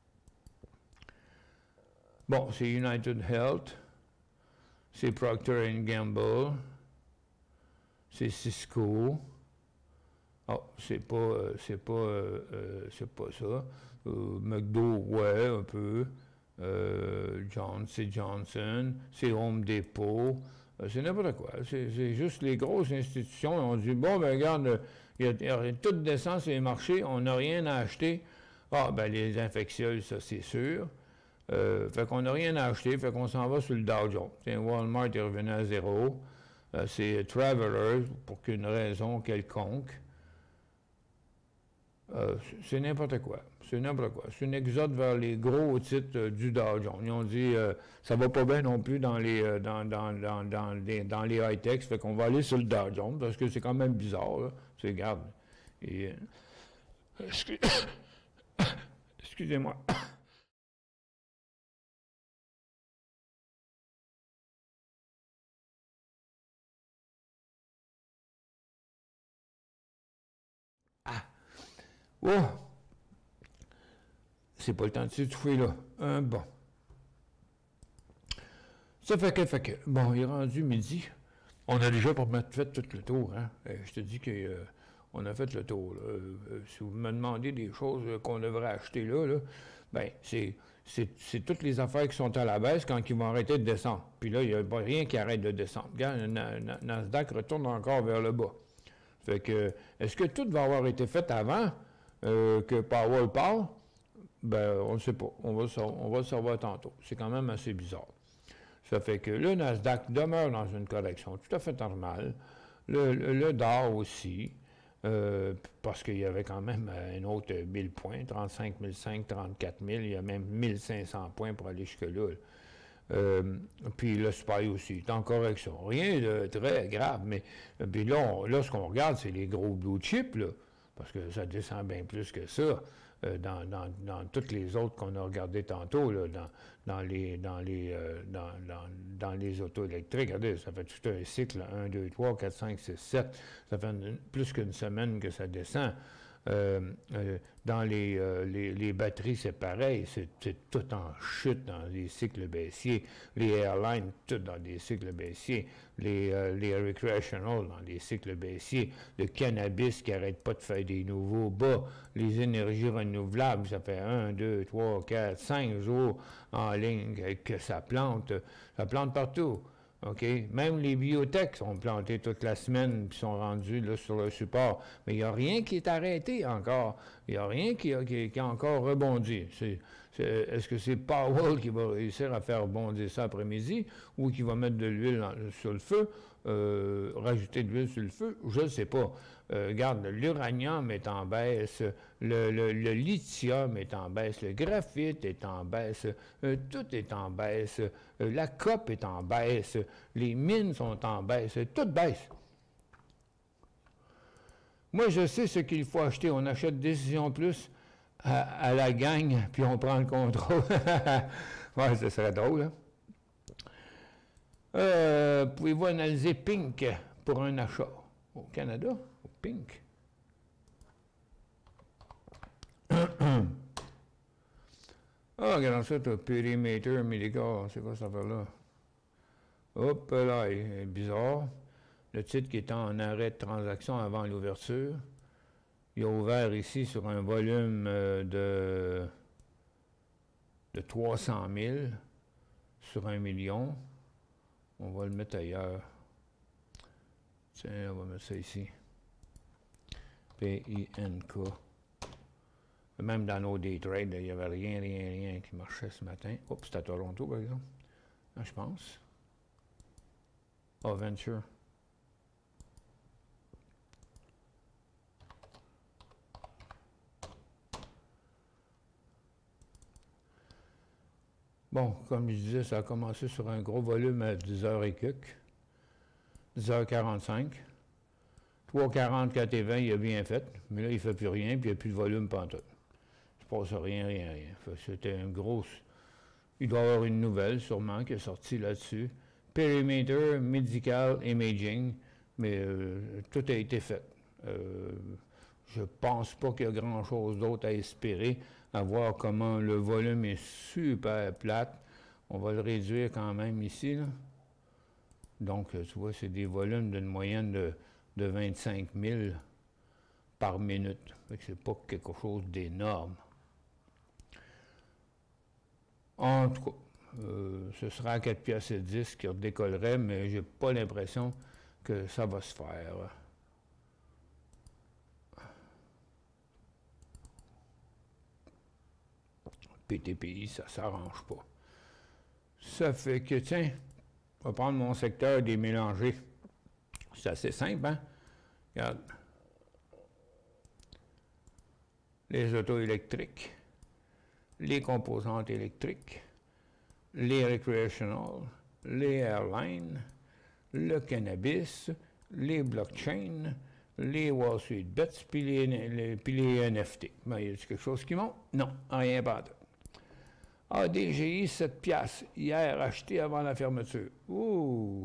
Bon, c'est United Health, c'est Procter and Gamble, c'est Cisco. Oh, c'est pas, euh, c'est pas, euh, euh, c'est pas ça. Euh, McDo, ouais, un peu. Euh, John, c'est Johnson, c'est Home Depot. Euh, c'est n'importe quoi. C'est juste les grosses institutions ont dit, bon, ben regarde, il y, y a toute descente sur les marchés, on n'a rien à acheter. Ah, ben les infectieuses, ça c'est sûr. Euh, fait qu'on n'a rien à acheter, fait qu'on s'en va sur le Dow Jones. Tiens, Walmart est revenu à zéro. Euh, c'est Travelers, pour qu'une raison quelconque. Euh, c'est n'importe quoi. C'est n'importe quoi. C'est une exode vers les gros titres euh, du Dow Jones. Ils ont dit, euh, ça va pas bien non plus dans les, euh, dans, dans, dans, dans les, dans les high-techs, fait qu'on va aller sur le Dow Jones, parce que c'est quand même bizarre, là. C'est, regarde. Et, euh, excuse... Excusez-moi. Ah! Oh! C'est pas le temps de s'étouffer, là. Un bon. Ça fait que, fait que, bon, il est rendu midi. On a déjà pour mettre fait tout le tour, hein. Euh, je te dis qu'on euh, a fait le tour, là. Euh, si vous me demandez des choses euh, qu'on devrait acheter là, là, ben, c'est, c'est, c'est toutes les affaires qui sont à la baisse quand ils vont arrêter de descendre. Puis là, il n'y a pas rien qui arrête de descendre. Regarde, le Nasdaq retourne encore vers le bas. Fait que, est-ce que tout va avoir été fait avant euh, que Powell parle? Ben, on ne sait pas. On va, on va le savoir tantôt. C'est quand même assez bizarre. Ça fait que le Nasdaq demeure dans une correction tout à fait normale. Le, le, le Dow aussi, euh, parce qu'il y avait quand même un autre mille points, trente-cinq mille cinq cents, trente-quatre mille, il y a même mille cinq cents points pour aller jusque-là. Euh, puis le S P Y aussi, est en correction. Rien de très grave, mais puis là, on, là, ce qu'on regarde, c'est les gros blue chips, là, parce que ça descend bien plus que ça. Euh, dans, dans, dans toutes les autres qu'on a regardées tantôt, là, dans, dans, les, dans, les, euh, dans, dans, dans les autos électriques. Regardez, ça fait tout un cycle, un, deux, trois, quatre, cinq, six, sept. Ça fait une, plus qu'une semaine que ça descend. Euh, euh, dans les, euh, les, les batteries, c'est pareil, c'est, c'est tout en chute dans les cycles baissiers. Les airlines, tout dans des cycles baissiers. Les, euh, les recreational dans des cycles baissiers. Le cannabis qui n'arrête pas de faire des nouveaux bas. Les énergies renouvelables, ça fait un, deux, trois, quatre, cinq jours en ligne que ça plante. Ça plante partout. OK? Même les biotech sont plantés toute la semaine et sont rendus là, sur le support. Mais il n'y a rien qui est arrêté encore. Il n'y a rien qui a, qui, qui a encore rebondi. C'est, c'est, est-ce que c'est Powell qui va réussir à faire rebondir ça après-midi ou qui va mettre de l'huile sur le feu, euh, rajouter de l'huile sur le feu? Je ne sais pas. Euh, regarde, l'uranium est en baisse, le, le, le lithium est en baisse, le graphite est en baisse, euh, tout est en baisse, euh, la cope est en baisse, les mines sont en baisse, tout baisse. Moi, je sais ce qu'il faut acheter. On achète Décision Plus à, à la gang, puis on prend le contrôle. Ouais, ce serait drôle, hein? Euh, pouvez-vous analyser Pink pour un achat au Canada? Pink. Ah, regarde ça, t'as Perimeter Medical, c'est quoi cette affaire-là? Hop là, il est bizarre. Le titre qui est en arrêt de transaction avant l'ouverture. Il a ouvert ici sur un volume euh, de, de trois cent mille sur un million. On va le mettre ailleurs. Tiens, on va mettre ça ici. P I N K. Même dans nos day trades, il n'y avait rien, rien, rien qui marchait ce matin. Oups, c'est à Toronto, par exemple. Ah, je pense. Oh, Venture. Bon, comme je disais, ça a commencé sur un gros volume à dix heures et quelques. dix heures quarante-cinq. trois quarante, quatre et vingt, il a bien fait. Mais là, il ne fait plus rien, puis il n'y a plus de volume pantoute. Il ne se passe rien, rien, rien. C'était un gros... Il doit y avoir une nouvelle, sûrement, qui est sortie là-dessus. Perimeter, Medical Imaging, mais euh, tout a été fait. Euh, je ne pense pas qu'il y a grand-chose d'autre à espérer, à voir comment le volume est super plate. On va le réduire quand même ici, là. Donc, tu vois, c'est des volumes d'une moyenne de, de vingt-cinq mille par minute. C'est pas quelque chose d'énorme. En tout cas, euh, ce sera à quatre piastres et dix qui redécollerait, mais j'ai pas l'impression que ça va se faire. P T P I, ça s'arrange pas. Ça fait que, tiens, on va prendre mon secteur des mélangés. C'est assez simple, hein? Regarde. Les autos électriques, les composantes électriques, les recreational, les airlines, le cannabis, les blockchains, les Wall Street Bets, puis les, les, puis les N F T. Ben, y a-t-il quelque chose qui monte? Non, rien pas d'autre. A D G I, sept piastres, hier acheté avant la fermeture. Ouh!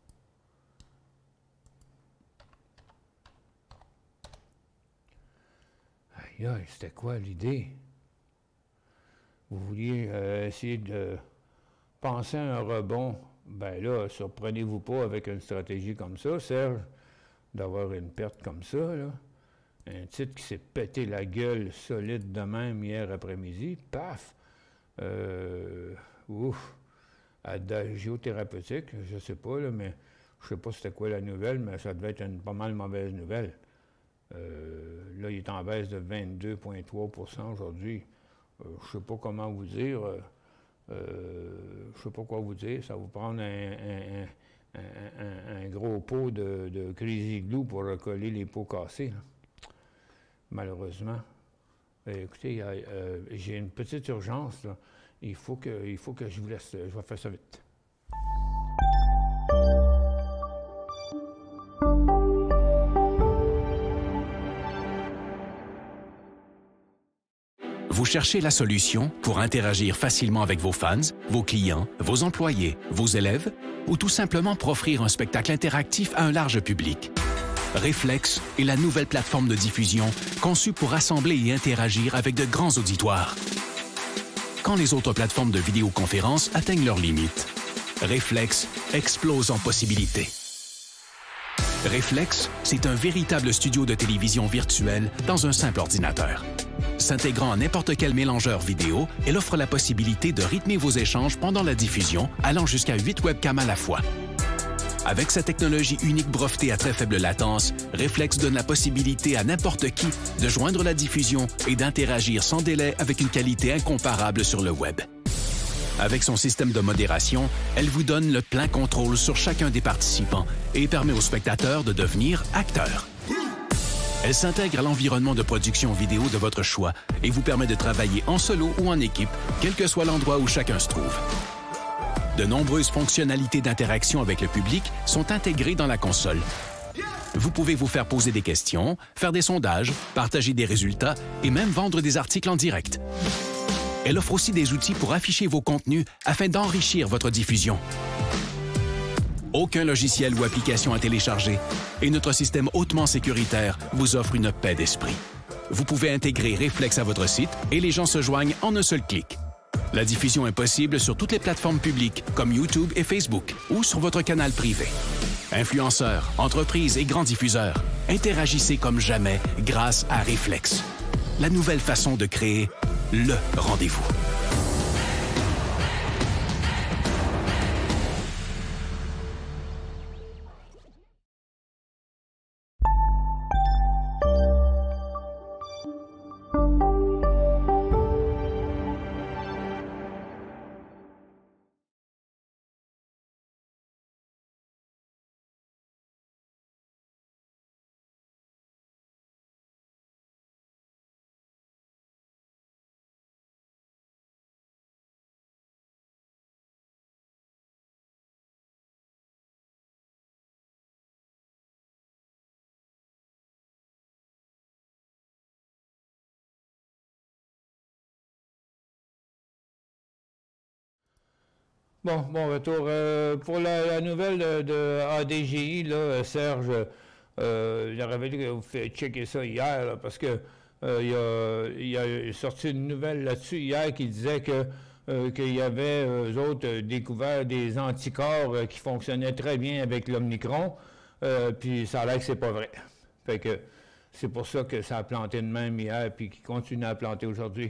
Aïe, aïe, c'était quoi l'idée? Vous vouliez euh, essayer de penser à un rebond. Ben là, surprenez-vous pas avec une stratégie comme ça, Serge, d'avoir une perte comme ça, là. Un titre qui s'est pété la gueule solide de même hier après-midi, paf! Euh, ouf! Adagiothérapeutique, je sais pas, là, mais je sais pas c'était quoi la nouvelle, mais ça devait être une pas mal mauvaise nouvelle. Euh, là, il est en baisse de vingt-deux virgule trois pour cent aujourd'hui. Euh, je sais pas comment vous dire. Euh, euh, je sais pas quoi vous dire. Ça va vous prendre un, un, un, un, un gros pot de, de Crazy Glue pour recoller les pots cassés, là. Malheureusement. Euh, écoutez, euh, j'ai une petite urgence, là. Il faut que, il faut que je vous laisse. Je vais faire ça vite. Vous cherchez la solution pour interagir facilement avec vos fans, vos clients, vos employés, vos élèves, ou tout simplement pour offrir un spectacle interactif à un large public. Reflex est la nouvelle plateforme de diffusion conçue pour rassembler et interagir avec de grands auditoires. Quand les autres plateformes de vidéoconférence atteignent leurs limites, Reflex explose en possibilités. Reflex, c'est un véritable studio de télévision virtuelle dans un simple ordinateur. S'intégrant à n'importe quel mélangeur vidéo, elle offre la possibilité de rythmer vos échanges pendant la diffusion, allant jusqu'à huit webcams à la fois. Avec sa technologie unique brevetée à très faible latence, Reflex donne la possibilité à n'importe qui de joindre la diffusion et d'interagir sans délai avec une qualité incomparable sur le web. Avec son système de modération, elle vous donne le plein contrôle sur chacun des participants et permet aux spectateurs de devenir acteurs. Elle s'intègre à l'environnement de production vidéo de votre choix et vous permet de travailler en solo ou en équipe, quel que soit l'endroit où chacun se trouve. De nombreuses fonctionnalités d'interaction avec le public sont intégrées dans la console. Vous pouvez vous faire poser des questions, faire des sondages, partager des résultats et même vendre des articles en direct. Elle offre aussi des outils pour afficher vos contenus afin d'enrichir votre diffusion. Aucun logiciel ou application à télécharger et notre système hautement sécuritaire vous offre une paix d'esprit. Vous pouvez intégrer Reflex à votre site et les gens se joignent en un seul clic. La diffusion est possible sur toutes les plateformes publiques comme YouTube et Facebook ou sur votre canal privé. Influenceurs, entreprises et grands diffuseurs, interagissez comme jamais grâce à Reflex. La nouvelle façon de créer le rendez-vous. Bon, bon retour. Euh, pour la, la nouvelle de, de A D G I, là, Serge, euh, il aurait fallu que vous fassiez checker ça hier, là, parce que euh, il, a, il a sorti une nouvelle là-dessus hier qui disait que euh, qu'il y avait, eux autres, euh, découvert des anticorps euh, qui fonctionnaient très bien avec l'Omicron, euh, puis ça a l'air que c'est pas vrai. Fait que c'est pour ça que ça a planté de même hier, puis qu'il continue à planter aujourd'hui.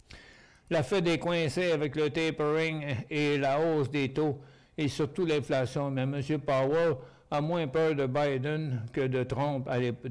La Fed est coincée avec le tapering et la hausse des taux et surtout l'inflation. Mais M. Powell a moins peur de Biden que de Trump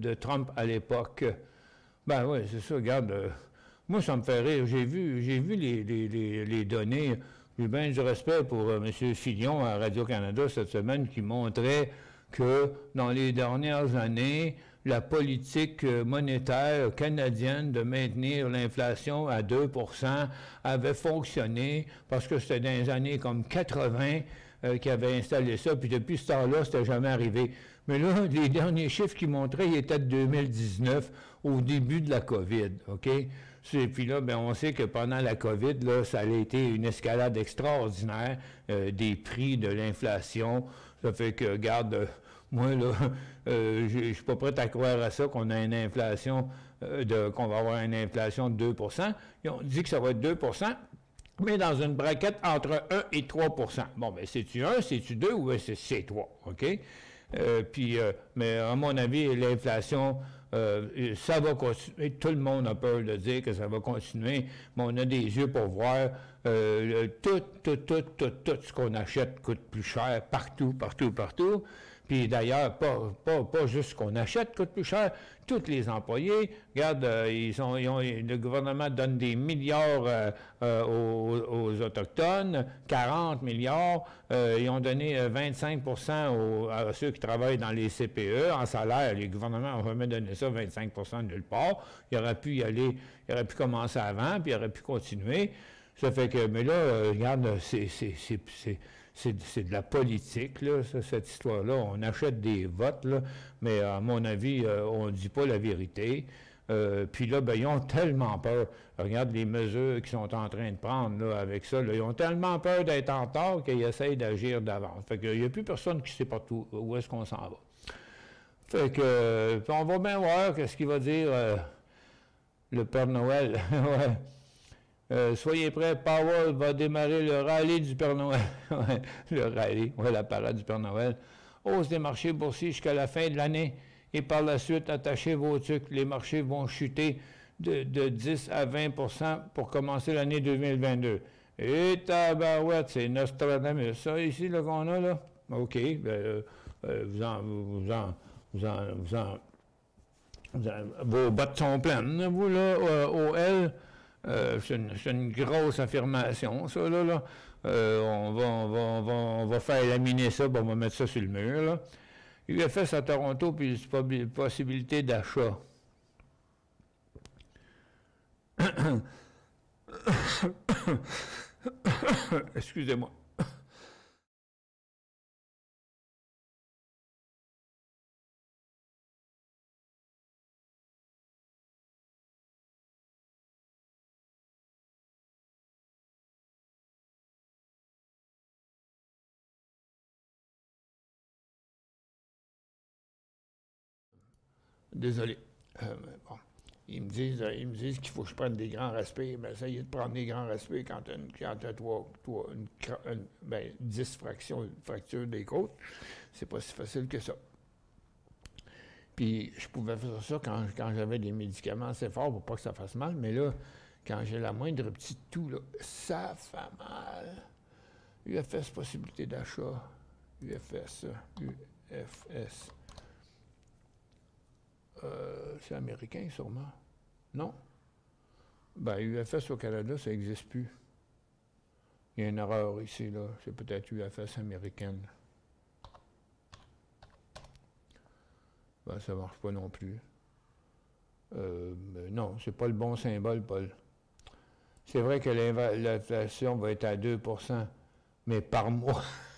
à l'époque. Ben oui, c'est ça, regarde. Euh, moi, ça me fait rire. J'ai vu, j'ai vu les, les, les, les données. J'ai bien du respect pour euh, M. Fillon à Radio-Canada cette semaine qui montrait que dans les dernières années, la politique monétaire canadienne de maintenir l'inflation à deux pour cent avait fonctionné parce que c'était dans les années comme quatre-vingt euh, qui avaient installé ça, puis depuis ce temps-là, c'était jamais arrivé. Mais là, les derniers chiffres qui montraient, ils étaient de deux mille dix-neuf, au début de la COVID, OK? Et puis là, bien, on sait que pendant la COVID, là, ça a été une escalade extraordinaire euh, des prix, de l'inflation. Ça fait que, regarde, euh, moi, là, euh, je ne suis pas prêt à croire à ça, qu'on a une inflation, euh, de, qu'on va avoir une inflation de deux pour cent. Ils ont dit que ça va être deux pour cent, mais dans une braquette entre un et trois pour cent. Bon, bien, c'est-tu un, c'est-tu deux ou c'est trois, OK? Euh, puis, euh, mais à mon avis, l'inflation, euh, ça va continuer. Tout le monde a peur de dire que ça va continuer, mais on a des yeux pour voir. Euh, tout, tout, tout, tout, tout ce qu'on achète coûte plus cher partout, partout, partout. Puis d'ailleurs, pas, pas, pas juste ce qu'on achète coûte plus cher, tous les employés, regarde, euh, ils ont, ils ont, le gouvernement donne des milliards euh, euh, aux, aux Autochtones, quarante milliards, euh, ils ont donné euh, vingt-cinq pour cent aux, à ceux qui travaillent dans les C P E en salaire. Les gouvernements ont jamais donné ça, vingt-cinq pour cent de nulle part. Il aurait pu y aller, il aurait pu commencer avant, puis il aurait pu continuer. Ça fait que, mais là, euh, regarde, c'est... C'est de la politique, là, ça, cette histoire-là. On achète des votes, là, mais à mon avis, euh, on ne dit pas la vérité. Euh, puis là, ben, ils ont tellement peur. Regarde les mesures qu'ils sont en train de prendre là, avec ça. Là. Ils ont tellement peur d'être en retard qu'ils essayent d'agir d'avance. Fait qu'il n'y a plus personne qui sait partout où est-ce qu'on s'en va. Fait que, euh, on va bien voir qu'est-ce qu'il va dire euh, le Père Noël. Ouais. Euh, soyez prêts, Powell va démarrer le rallye du Père Noël. Le rallye, ouais, la parade du Père Noël. Hausse des marchés boursiers jusqu'à la fin de l'année. Et par la suite, attachez vos trucs. Les marchés vont chuter de, de dix à vingt pour cent pour commencer l'année deux mille vingt-deux. Et tabarouette, c'est Nostradamus. Ça ici, là, qu'on a, là? OK. Ben, euh, vous en... Vous en... Vous en... Vous en... Vous en vos bottes sont pleines, vous, là, euh, au L. Euh, c'est une, une grosse affirmation, ça, là. là. Euh, on, va, on, va, on, va, on va faire laminer ça, puis on va mettre ça sur le mur, là. U F S à Toronto, puis possibilité d'achat. Excusez-moi. Désolé. Euh, bon. Ils me disent, euh, ils me disent qu'il faut que je prenne des grands respects. Mais essayez de prendre des grands respects quand tu as trois, trois, une, une, ben, dix fractions, fractures des côtes. C'est pas si facile que ça. Puis je pouvais faire ça quand, quand j'avais des médicaments assez forts pour pas que ça fasse mal. Mais là, quand j'ai la moindre petite toux, là, ça fait mal. U F S, possibilité d'achat. U F S. U F S. Euh, c'est américain, sûrement. Non? Ben, U F S au Canada, ça n'existe plus. Il y a une erreur ici, là. C'est peut-être U F S américaine. Ben, ça ne marche pas non plus. Euh, non, c'est pas le bon symbole, Paul. C'est vrai que l'inflation va être à deux pour cent, mais par mois.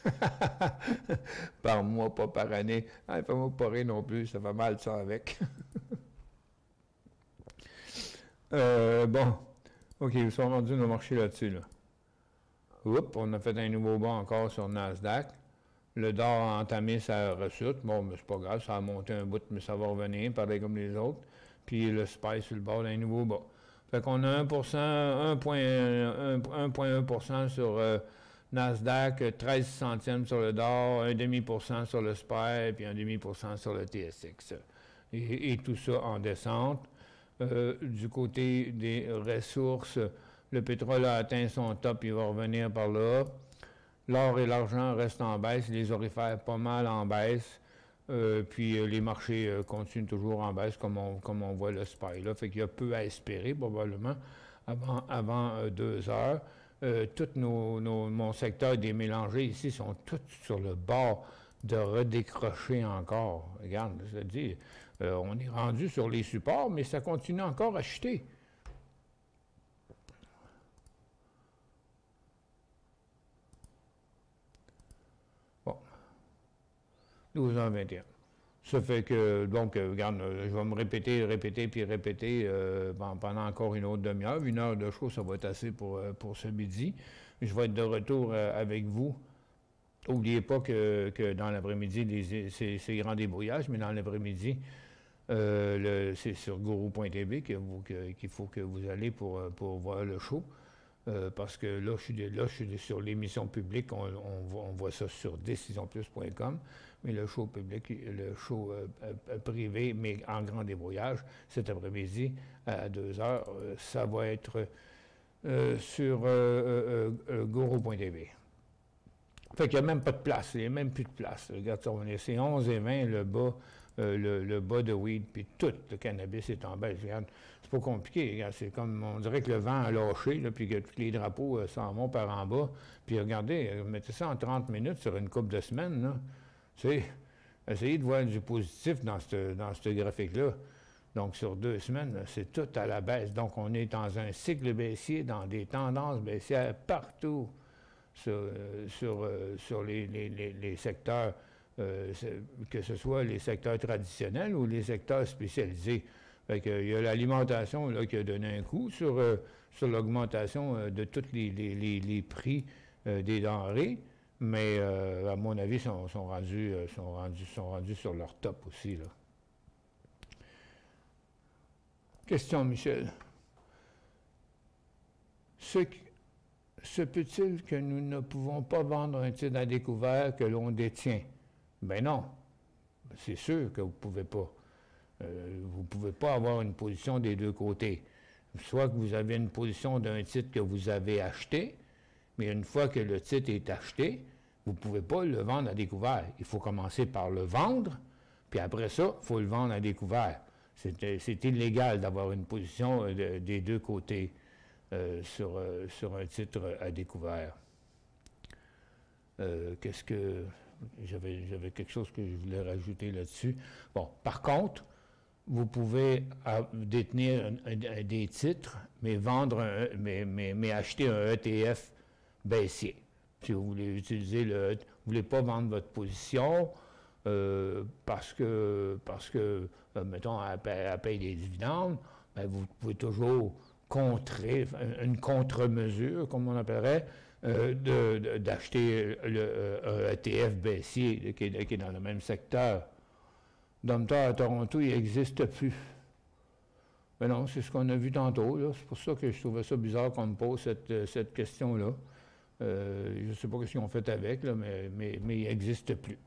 Par mois, pas par année. Ah, fais-moi pas rire non plus, ça fait mal ça avec. euh, bon. OK, ils sont rendus nos marchés là-dessus, là. oups, on a fait un nouveau bas encore sur Nasdaq. Le D O R a entamé sa rechute. Bon, mais c'est pas grave, ça a monté un bout, mais ça va revenir, pareil comme les autres. Puis le S P Y sur le bord d'un nouveau bas. Fait qu'on a un pour cent, un virgule un pour cent sur euh, Nasdaq, treize centièmes sur le D O R, un demi pour cent sur le S P Y, puis un demi pour cent sur le T S X. Et, et tout ça en descente. Euh, du côté des ressources, le pétrole a atteint son top, il va revenir par là. L'or et l'argent restent en baisse, les orifères pas mal en baisse, euh, puis euh, les marchés euh, continuent toujours en baisse comme on, comme on voit le S P Y là. Fait qu'il y a peu à espérer probablement avant, avant euh, deux heures. Euh, tout nos, nos, mon secteur des mélangés ici sont tous sur le bord de redécrocher encore. Regarde, je te dis, euh, on est rendu sur les supports, mais ça continue encore à chuter. douze heures vingt et un. Ça fait que, donc, euh, regarde, euh, je vais me répéter, répéter, puis répéter euh, pendant encore une autre demi-heure. Une heure de show, ça va être assez pour, euh, pour ce midi. Je vais être de retour euh, avec vous. N'oubliez pas que, que dans l'après-midi, c'est grand débrouillage, mais dans l'après-midi, euh, c'est sur gourou point t v qu'il que, qu'il faut que vous allez pour, pour voir le show. Euh, parce que là, je suis, de, là, je suis de, sur l'émission publique, on, on, on voit ça sur décision plus point com, mais le show public, le show euh, euh, privé, mais en grand débrouillage, cet après-midi, à deux heures, euh, ça va être euh, sur euh, euh, euh, gourou point t v. Fait qu'il n'y a même pas de place, il n'y a même plus de place. Regarde ça, on est, c'est onze et vingt, le bas, euh, le, le bas de weed, puis tout le cannabis est en baisse. Regarde, c'est pas compliqué, c'est comme, on dirait que le vent a lâché, là, puis que tous les drapeaux euh, s'en vont par en bas. Puis regardez, euh, mettez ça en trente minutes sur une couple de semaines, là. Tu sais, essayez de voir du positif dans ce dans ce graphique-là. Donc, sur deux semaines, c'est tout à la baisse. Donc, on est dans un cycle baissier, dans des tendances baissières partout sur, euh, sur, euh, sur les, les, les, les secteurs, euh, que ce soit les secteurs traditionnels ou les secteurs spécialisés. Fait que, il y a l'alimentation qui a donné un coup sur, euh, sur l'augmentation euh, de tous les, les, les, les prix euh, des denrées, mais euh, à mon avis, sont, sont, rendus, euh, sont, rendus, sont rendus sur leur top aussi, là. Question, Michel. Ce, se peut-il que nous ne pouvons pas vendre un titre à découvert que l'on détient? Ben non, c'est sûr que vous ne pouvez pas. Euh, vous ne pouvez pas avoir une position des deux côtés. Soit que vous avez une position d'un titre que vous avez acheté, mais une fois que le titre est acheté, vous ne pouvez pas le vendre à découvert. Il faut commencer par le vendre, puis après ça, il faut le vendre à découvert. C'est illégal d'avoir une position de, des deux côtés euh, sur, euh, sur un titre à découvert. Euh, Qu'est-ce que... J'avais quelque chose que je voulais rajouter là-dessus. Bon, par contre, vous pouvez à, détenir un, un, des titres, mais vendre, un, mais, mais, mais acheter un E T F baissier. Si vous voulez utiliser le... Vous ne voulez pas vendre votre position euh, parce que, parce que euh, mettons, elle paye, elle paye des dividendes, bien, vous pouvez toujours contrer, une contre-mesure, comme on appellerait, euh, d'acheter le euh, E T F baissier qui est, qui est dans le même secteur. Domtar à Toronto, il n'existe plus. Mais non, c'est ce qu'on a vu tantôt. C'est pour ça que je trouvais ça bizarre qu'on me pose cette, cette question-là. Euh, je ne sais pas ce qu'ils ont fait avec, là, mais, mais, mais il n'existe plus.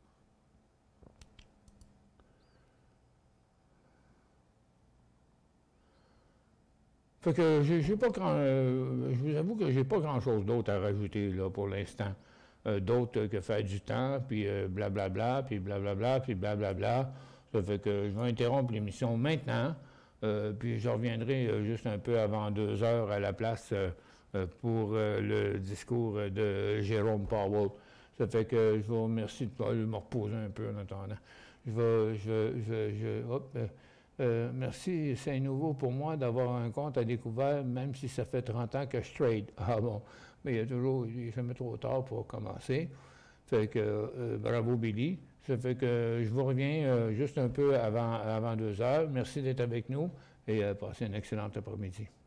Fait que j'ai pas grand, euh, je vous avoue que j'ai pas grand-chose d'autre à rajouter là pour l'instant. Euh, d'autre que faire du temps, puis euh, blablabla, puis blablabla, puis blablabla. Ça fait que je vais interrompre l'émission maintenant, euh, puis je reviendrai euh, juste un peu avant deux heures à la place euh, euh, pour euh, le discours de Jérôme Powell. Ça fait que je vous remercie de me reposer un peu en attendant. Je vais, je, je, je, hop, euh, Euh, merci, c'est nouveau pour moi d'avoir un compte à découvert, même si ça fait trente ans que je trade. Ah bon, mais il y a toujours, il n'est jamais trop tard pour commencer. Fait que, euh, bravo Billy. Ça fait que je vous reviens euh, juste un peu avant, avant deux heures. Merci d'être avec nous et euh, passez un excellent après-midi.